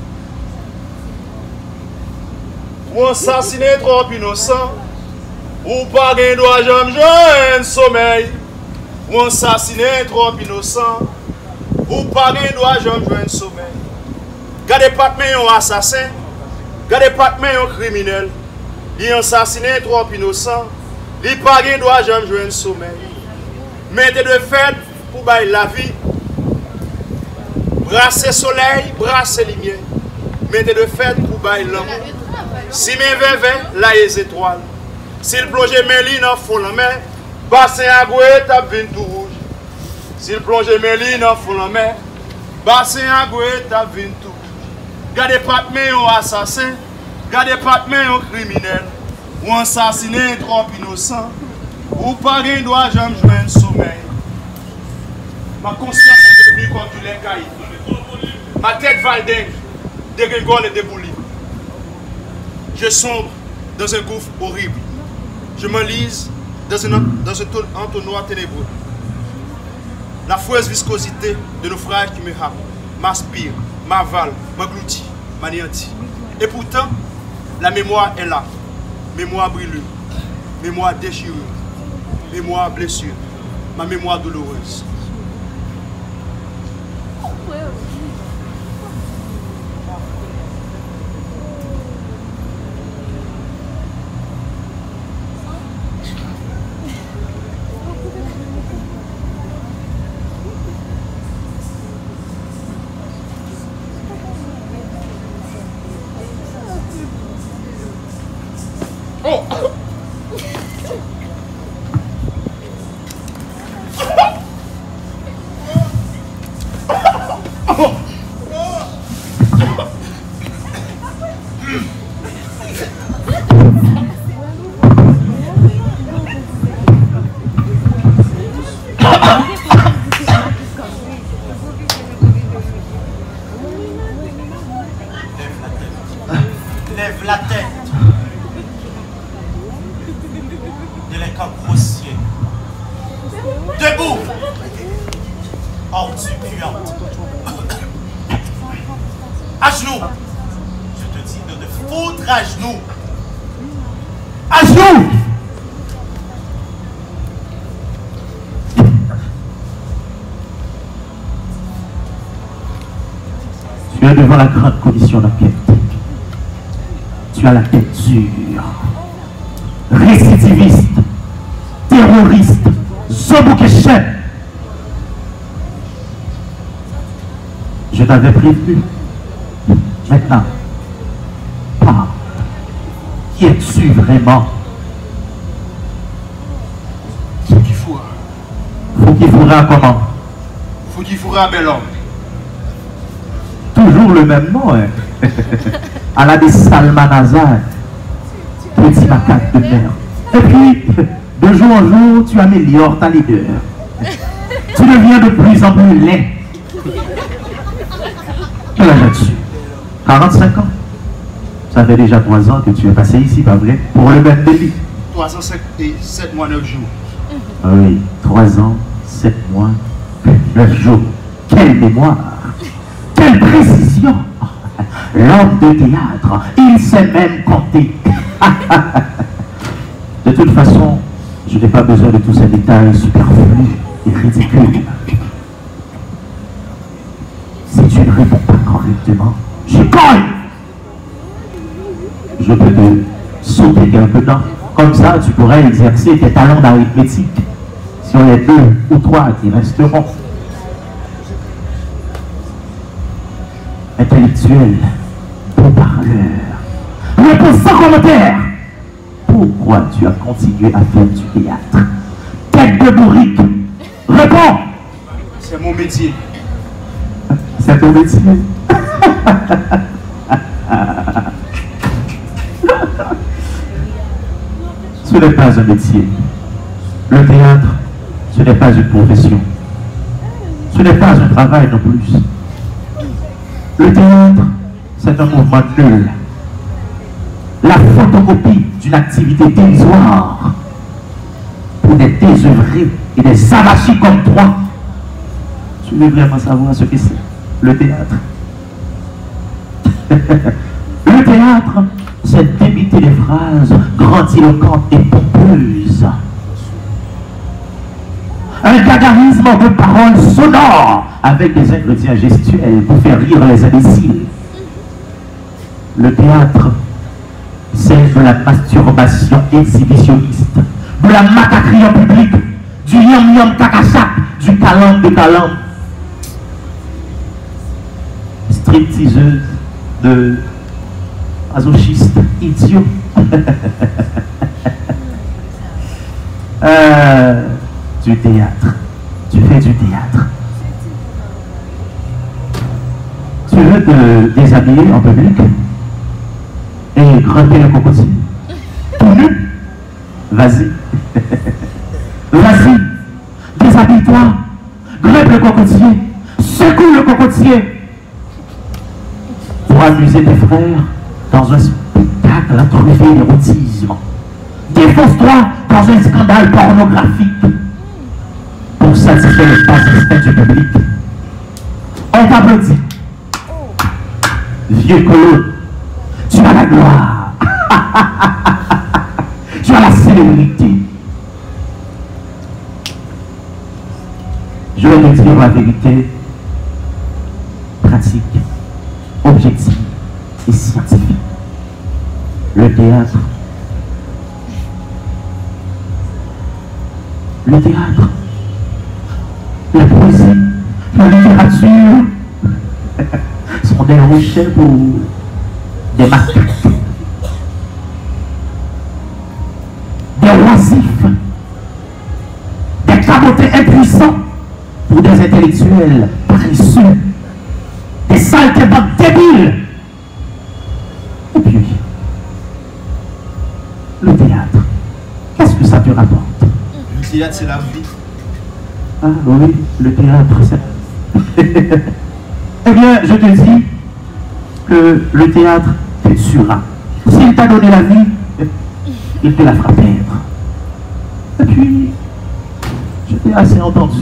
Ou assassiné trop innocent, ou pas gain droit jamais joindre sommeil. Ou assassiné trop innocent, ou pas gain droit jamais joindre sommeil. Gardez pas de main un assassin, gardez pas de main un criminel. Il assassiné trop innocent, il pas gain droit jamais joindre sommeil. Mettez de fête pour bailler la vie. Brassez soleil, brassez lumière. Mettez de fête pour bailler l'amour. Si mes vévés, là les étoiles. S'il plonge mes dans fond la mer, bassin à gouet, tape vin tout rouge. S'il plonge mes dans fond la mer, bassin à gouet, tape vin tout rouge. Gardez pas de main au assassin, gardez pas de main au criminel. Ou assassiné trop innocent, ou pas gain doit jamais joindre sommeil. Ma conscience est devenue comme du lait caillé. Ma tête valdingue, dégringole et déboulie. Je sombre dans un gouffre horrible. Je m'enlise dans un, dans un entonnoir ténébreux. La foueuse viscosité de naufrage qui me happe, m'aspire, m'avale, m'engloutit, m'anéantit. Et pourtant, la mémoire est là. Mémoire brûlure, mémoire déchirure, mémoire blessure, ma mémoire douloureuse. Lève la tête. Délinquant grossier. Debout. Ordure puante. À genoux. Je te dis de te foutre à genoux. À genoux. Tu es devant la grande commission d'enquête. Tu as la tête dure. Récidiviste. Terroriste. Zoboukéchen. Je t'avais prévenu. Maintenant, pas. Qui es-tu vraiment? Faut qu'il fourra. Faut qu'il fourra comment? Faut qu'il fourra bel homme. Toujours le même nom, hein? À la des Salmanazar, petit macaque de mer. Et puis, de jour en jour, tu améliores ta leader. Tu deviens de plus en plus laid. Quel âge as-tu? quarante-cinq ans. Ça fait déjà trois ans que tu es passé ici, pas vrai? Pour le même délit. trois cent sept mois, neuf jours. Ah oui, trois ans, sept mois, neuf jours. Quelle mémoire! Quelle précision! L'homme de théâtre, il sait même compter. De toute façon, je n'ai pas besoin de tous ces détails superflus et ridicules. Si tu ne réponds pas correctement, je colle! Je peux te sauter quelque temps. Comme ça, tu pourrais exercer tes talents d'arithmétique sur les deux ou trois qui resteront. Intellectuel, beau parleur, réponds sans commentaire. Pourquoi tu as continué à faire du théâtre? Tête de bourrique, réponds. C'est mon métier. C'est ton métier. Ce n'est pas un métier. Le théâtre, ce n'est pas une profession. Ce n'est pas un travail non plus. Le théâtre, c'est un mouvement nul. La photocopie d'une activité dérisoire pour des désœuvrés et des avachis comme toi. Tu veux vraiment savoir ce que c'est, le théâtre? Le théâtre, c'est d'imiter des phrases grandiloquentes et pompeuses. Un gagarisme de paroles sonores avec des ingrédients gestuels pour faire rire les imbéciles. Le théâtre, c'est de la masturbation exhibitionniste, de la macaquerie en public, du yam yam kakachak, du calam de calam. Stripteaseuse de masochistes idiots. euh, du théâtre. Tu fais du théâtre. Tu veux te déshabiller en public et grimper le cocotier. Tout nu. Vas-y. Vas-y. Déshabille-toi. Grimpe le cocotier. Secoue le cocotier. Pour amuser tes frères dans un spectacle à truffé d'érotisme. Défonce-toi dans un scandale pornographique pour satisfaire les passes instincts du public. On t'applaudit. Vieux colon, tu as la gloire. Tu as la célébrité. Je vais te dire la vérité pratique, objective et scientifique. Le théâtre. Le théâtre. La poésie. La littérature. Sont des rochers pour des macaques. Des oisifs. Des cabotés impuissants pour des intellectuels paresseux. Des saltimbanques débiles. Et puis, le théâtre, qu'est-ce que ça te rapporte? Le théâtre, c'est la vie. Ah oui, le théâtre, c'est... Eh bien, je te dis que le théâtre te tuera. S'il t'a donné la vie, il te la fera perdre. Et puis, je t'ai assez entendu.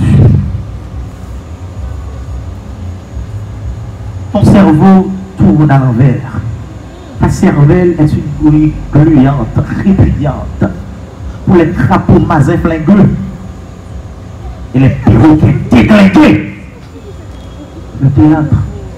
Ton cerveau tourne à l'envers. Ta cervelle est une bouillie gluante, répugnante, pour les crapauds mazins flingueux et les perroquets déglingués. Le théâtre.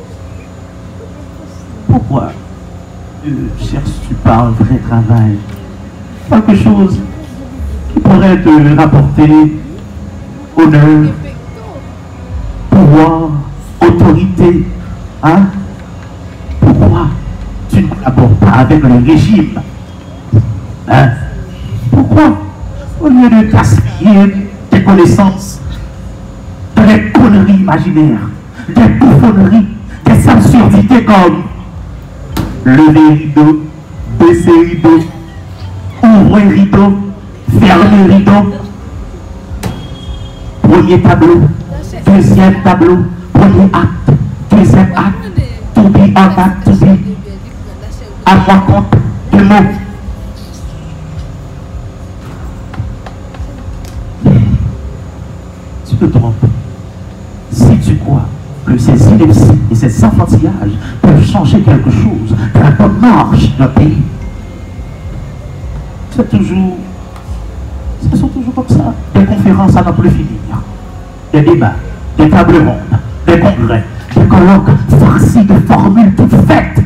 Pourquoi ne cherches-tu pas un vrai travail? Quelque chose qui pourrait te rapporter honneur, pouvoir, autorité. Hein? Pourquoi tu ne collabores pas avec le régime? Hein? Pourquoi, au lieu de gaspiller tes connaissances dans des conneries imaginaires, des bouffonneries, des absurdités comme lever rideau, baisser rideau, ouvrir rideau, fermer rideau, premier tableau, deuxième tableau, premier acte, deuxième acte, to be or not to be, à moi compte de mots. Tu te trompes. Si tu crois que ces inepties et ces enfantillages peuvent changer quelque chose dans la bonne marche d'un pays, c'est toujours, ce sont toujours comme ça. Des conférences à n'en plus finir, des débats, des tables rondes, des congrès, des colloques farcis de formules toutes faites.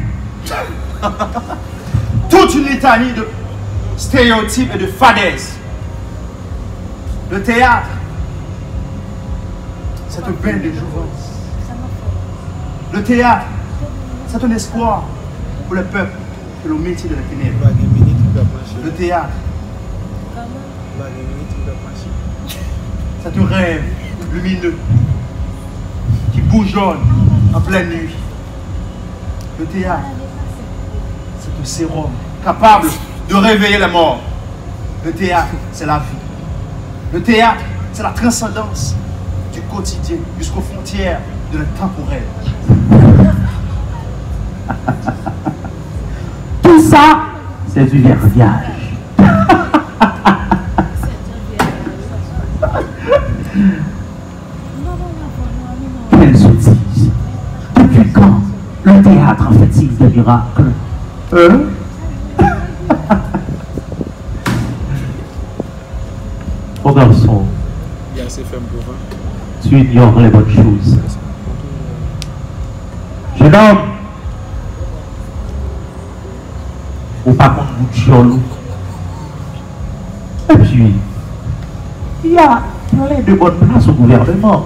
Toute une litanie de stéréotypes et de fadaises. Le théâtre, c'est un bain de jouvence. Le théâtre, c'est un espoir pour le peuple et le métier de la ténèbre. Le théâtre, c'est un rêve lumineux qui bourgeonne en pleine nuit. Le théâtre, c'est un sérum capable de réveiller les morts. Le théâtre, c'est la vie. Le théâtre, c'est la transcendance du quotidien jusqu'aux frontières de l'intemporel. Tout ça, c'est du verbiage. Quelle sottise. Depuis quand le théâtre en fait-il des miracles? Hein? Mon garçon, tu ignores les bonnes choses. Jeune homme, ou pas contre Bouchol. Et puis, il y a plein de bonnes places au gouvernement.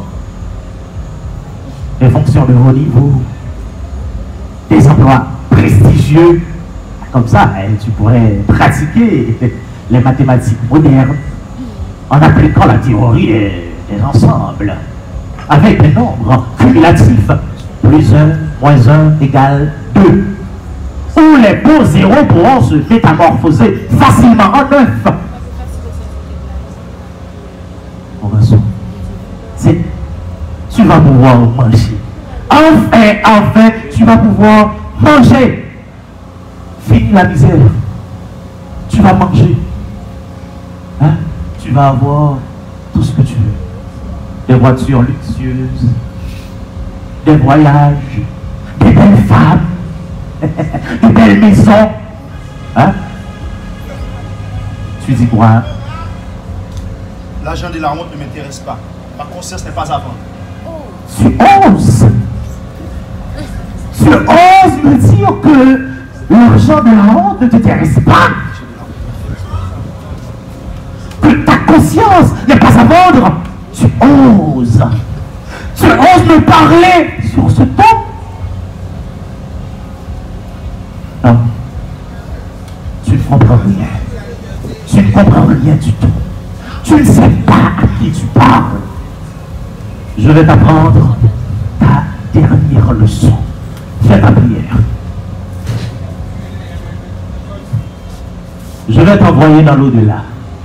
Des fonctions de haut niveau, des emplois prestigieux. Comme ça, hein, tu pourrais pratiquer les mathématiques modernes en appliquant la théorie des, des ensembles, avec des nombres cumulatifs, plus un, moins un, égale deux, où les beaux zéros pourront se métamorphoser facilement en neuf. Mon garçon, c'est, tu vas pouvoir manger. Enfin, enfin, tu vas pouvoir manger. Fini la misère. Tu vas manger. Hein? Tu vas avoir tout ce que tu veux. Des voitures luxueuses, des voyages, des belles femmes, des belles maisons. Hein? Tu dis quoi? L'argent de la honte ne m'intéresse pas. Ma conscience n'est pas à vendre. Tu oses Tu oses me dire que l'argent de la honte ne t'intéresse pas? Que ta conscience n'est pas à vendre? Tu oses Tu oses me parler sur ce ton? Non. Tu ne comprends rien. Tu ne comprends rien du tout. Tu ne sais pas à qui tu parles. Je vais t'apprendre ta dernière leçon. Fais ta prière. Je vais t'envoyer dans l'au-delà.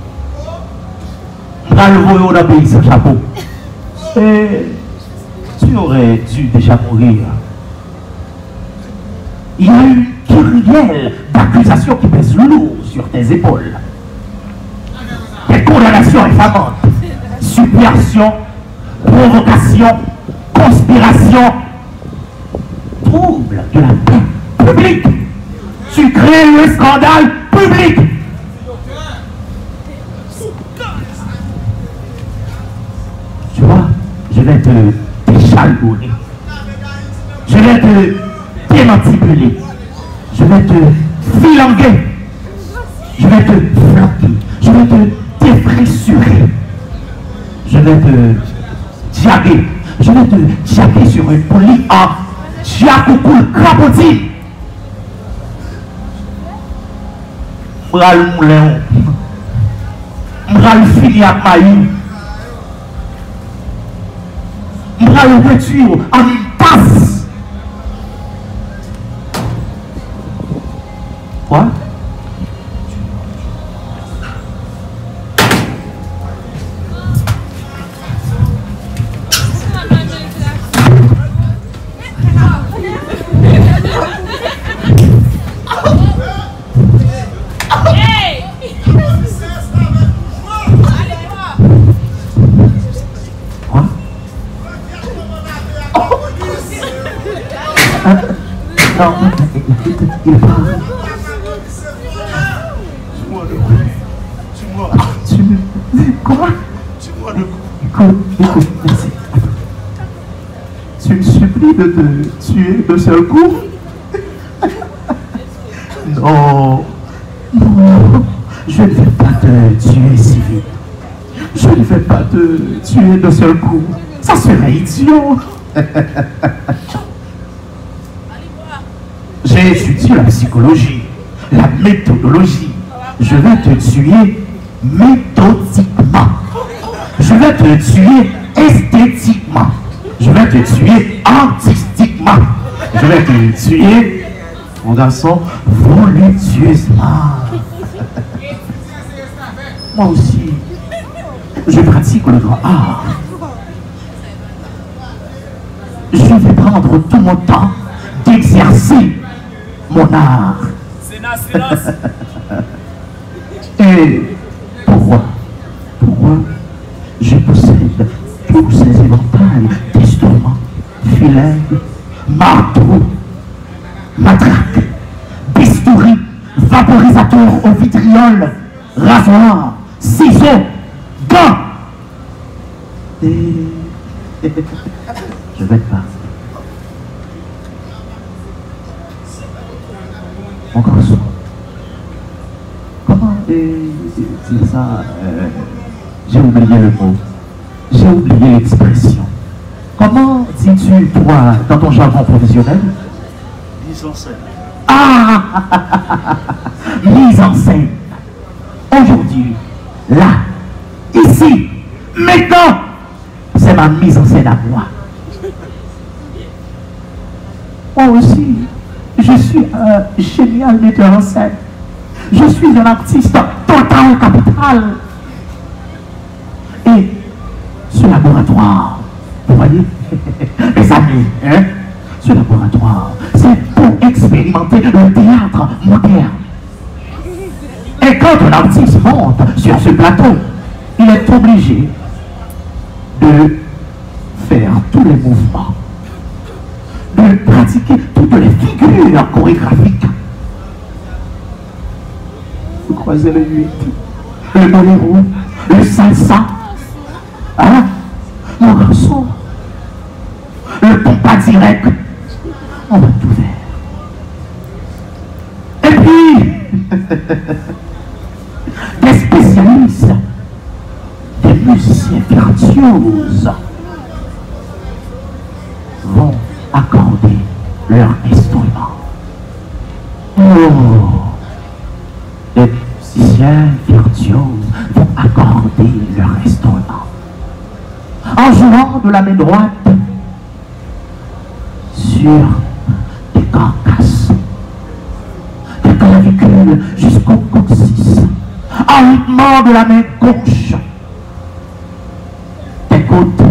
Bravo dans le pays sans chapeau. Et tu aurais dû déjà mourir. Il y a une kyrielle d'accusations qui pèsent lourd sur tes épaules. Des condamnations infamantes, subversion, provocation, conspiration, trouble de la paix publique. Tu crées un scandale public. Tu vois, je vais te déchalbonner. Je vais te démantibuler. Je vais te filanguer. Je vais te flanquer. Je vais te dépressurer. Je vais te diaguer. Je vais te diaguer sur une poulie en diakoukoul crapotine. M'ral moulin. M'ral fini à maïs. M'ral réduire en une tasse. Quoi? Non, il parle. Tue-moi. Tu me... Quoi? Tue-moi le coup. Écoute, écoute, merci. Tu me supplies de te tuer d'un seul coup? Non. Non. Je ne vais pas te tuer si vite. Je ne vais pas te tuer d'un seul coup. Ça serait idiot. J'ai étudié la psychologie, la méthodologie. Je vais te tuer méthodiquement. Je vais te tuer esthétiquement. Je vais te tuer artistiquement. Je vais te tuer, mon garçon, voluptueusement. Moi aussi, je pratique le grand art. Je vais prendre tout mon temps d'exercer mon art. Et pourquoi Pourquoi je possède tous ces éventails d'instruments, filets, marteaux, matraques, bistouri, vaporisateur au vitriol, rasoir, ciseaux, gants. Et je vais te parler. Mon garçon, comment dire ça euh, j'ai oublié le mot, j'ai oublié l'expression. Comment dis-tu, toi, dans ton jargon professionnel? Mise en scène. Ah mise en scène. Aujourd'hui, là, ici, maintenant, c'est ma mise en scène à moi. Moi aussi, je suis un génial metteur en scène. Je suis un artiste total capital. Et ce laboratoire, vous voyez, mes amis, hein, ce laboratoire, c'est pour expérimenter le théâtre moderne. Et quand un artiste monte sur ce plateau, il est obligé de faire tous les mouvements, de pratiquer toutes les figures chorégraphiques. Vous croisez le huit, le boléro, le salsa, hein, mon garçon, le compas direct, on va tout faire. Et puis, des spécialistes, des musiciens virtuoses vont accorder leur instrument. Oh, les musiciens virtuoses vont accorder leur instrument en jouant de la main droite sur des carcasses, des clavicules jusqu'au coccyx, en rythmant de la main gauche des côtes.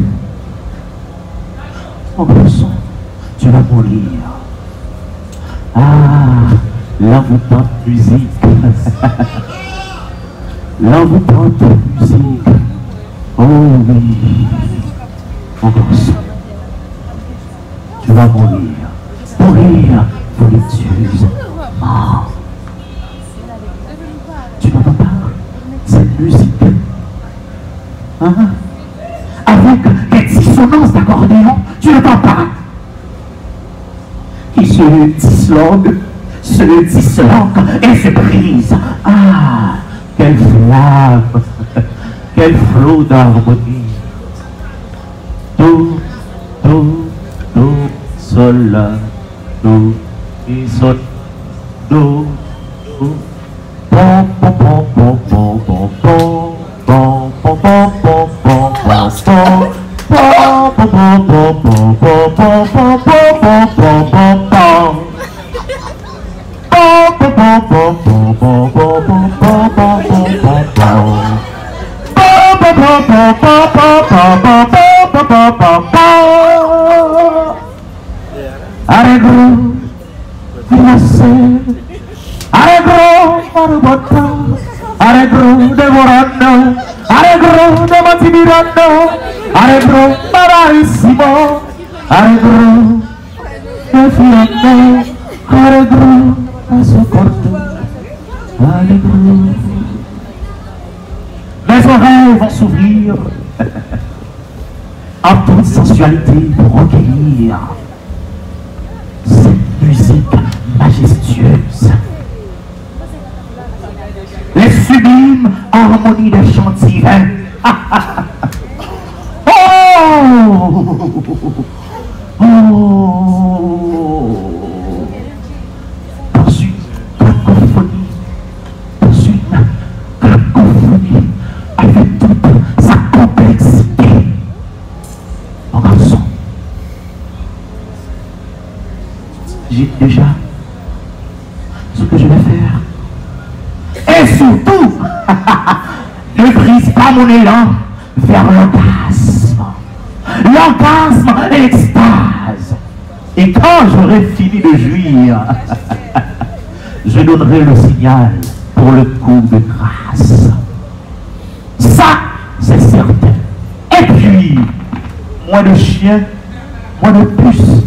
Mon garçon, tu vas mourir. Ah, l'envoûtante musique. L'envoûtante musique. Oh oui. Mon garçon, tu vas mourir. Mourir, voluptueuse. Mort. Tu n'entends pas cette musique, hein? Avec des dissonances d'accordéon, tu n'entends pas? Qui se disloque, se disloque et se brise. Ah, quelle flamme, quel flot d'harmonie. Do, do, do, sol, la, do, mi, sol, do, do. Pom, pom, pom, pom, pom, pom, pom, pom, pom, pom, pom, pom, pom, pom. Pom, pom, pom, pom, pom, pom, pom, pom, pom, pom, pom, pom. Pom, pom, pom, pom, pom, pom, pom, pom, pom, pom, pom, pom. Pom, pom, pom, pom, pom, pom, pom, pom, pom, pom, pom, pom. Arreglo, glacé. Arreglo, marubota. Arreglo, devorando. Arreglo, demotivirando. Arreglo, bravissimo. Arreglo, defiando. Arreglo, a socorro. Arreglo. Mes oreilles vont s'ouvrir en toute sensualité pour recueillir cette musique majestueuse. Les sublimes harmonies des chants divins. Oh! Oh! Dans une cacophonie, dans une cacophonie, avec toute sa complexité. Mon garçon, j'ai déjà ce que je vais faire. Et surtout, ne brise pas mon élan vers l'orgasme. L'orgasme et l'extase. Et quand j'aurai fini de jouir, je donnerai le signal pour le coup de grâce. Ça, c'est certain. Et puis, moins de chiens, moins de puces.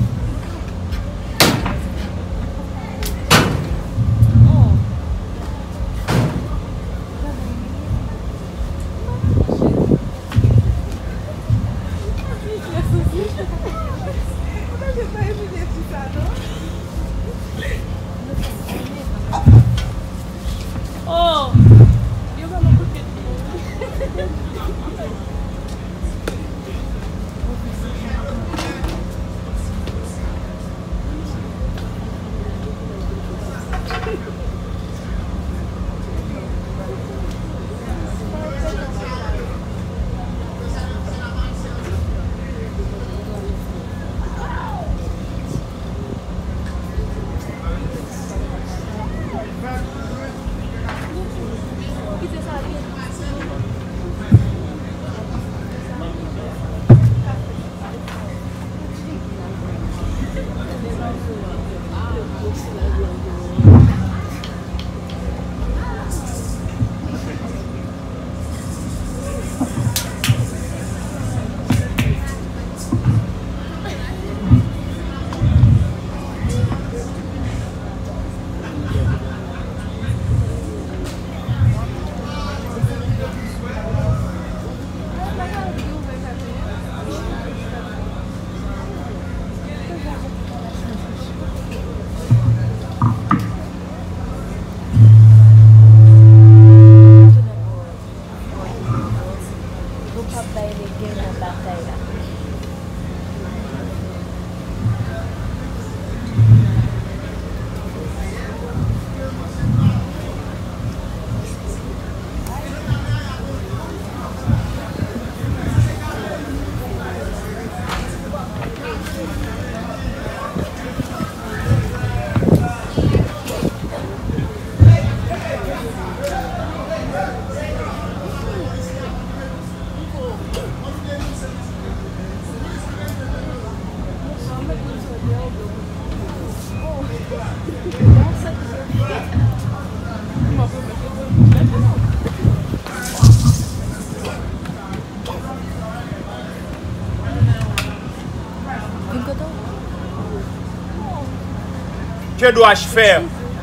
Que dois-je faire?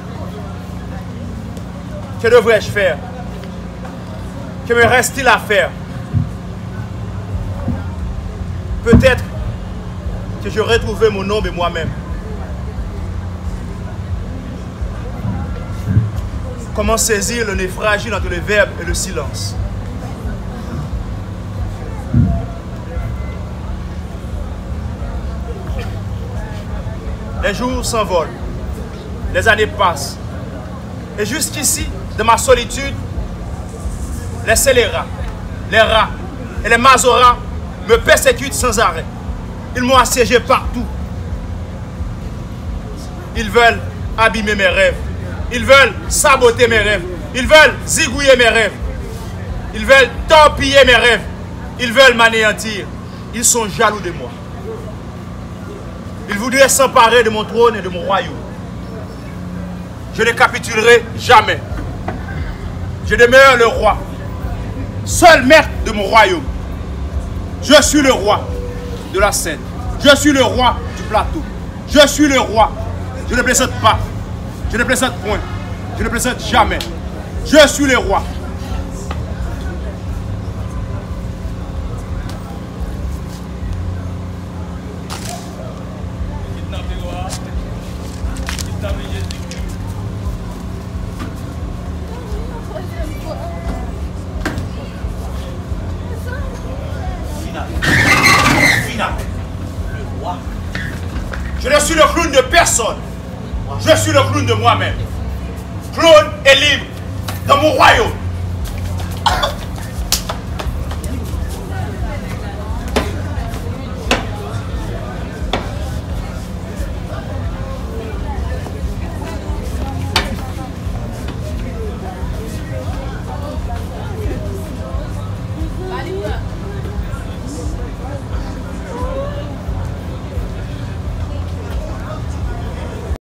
Que devrais-je faire? Que me reste-t-il à faire? Peut-être que je retrouverai mon ombre et moi-même. Comment saisir le nez fragile entre le verbe et le silence? Les jours s'envolent, les années passent. Et jusqu'ici, de ma solitude, les scélérats, les rats et les mazoras me persécutent sans arrêt. Ils m'ont assiégé partout. Ils veulent abîmer mes rêves. Ils veulent saboter mes rêves. Ils veulent zigouiller mes rêves. Ils veulent torpiller mes rêves. Ils veulent m'anéantir. Ils sont jaloux de moi. Ils voudraient s'emparer de mon trône et de mon royaume. Je ne capitulerai jamais. Je demeure le roi, seul maître de mon royaume. Je suis le roi de la scène. Je suis le roi du plateau. Je suis le roi. Je ne plaisante pas. Je ne plaisante point. Je ne plaisante jamais. Je suis le roi. Je ne suis le clown de personne. Je suis le clown de moi-même. Claude est libre dans mon royaume.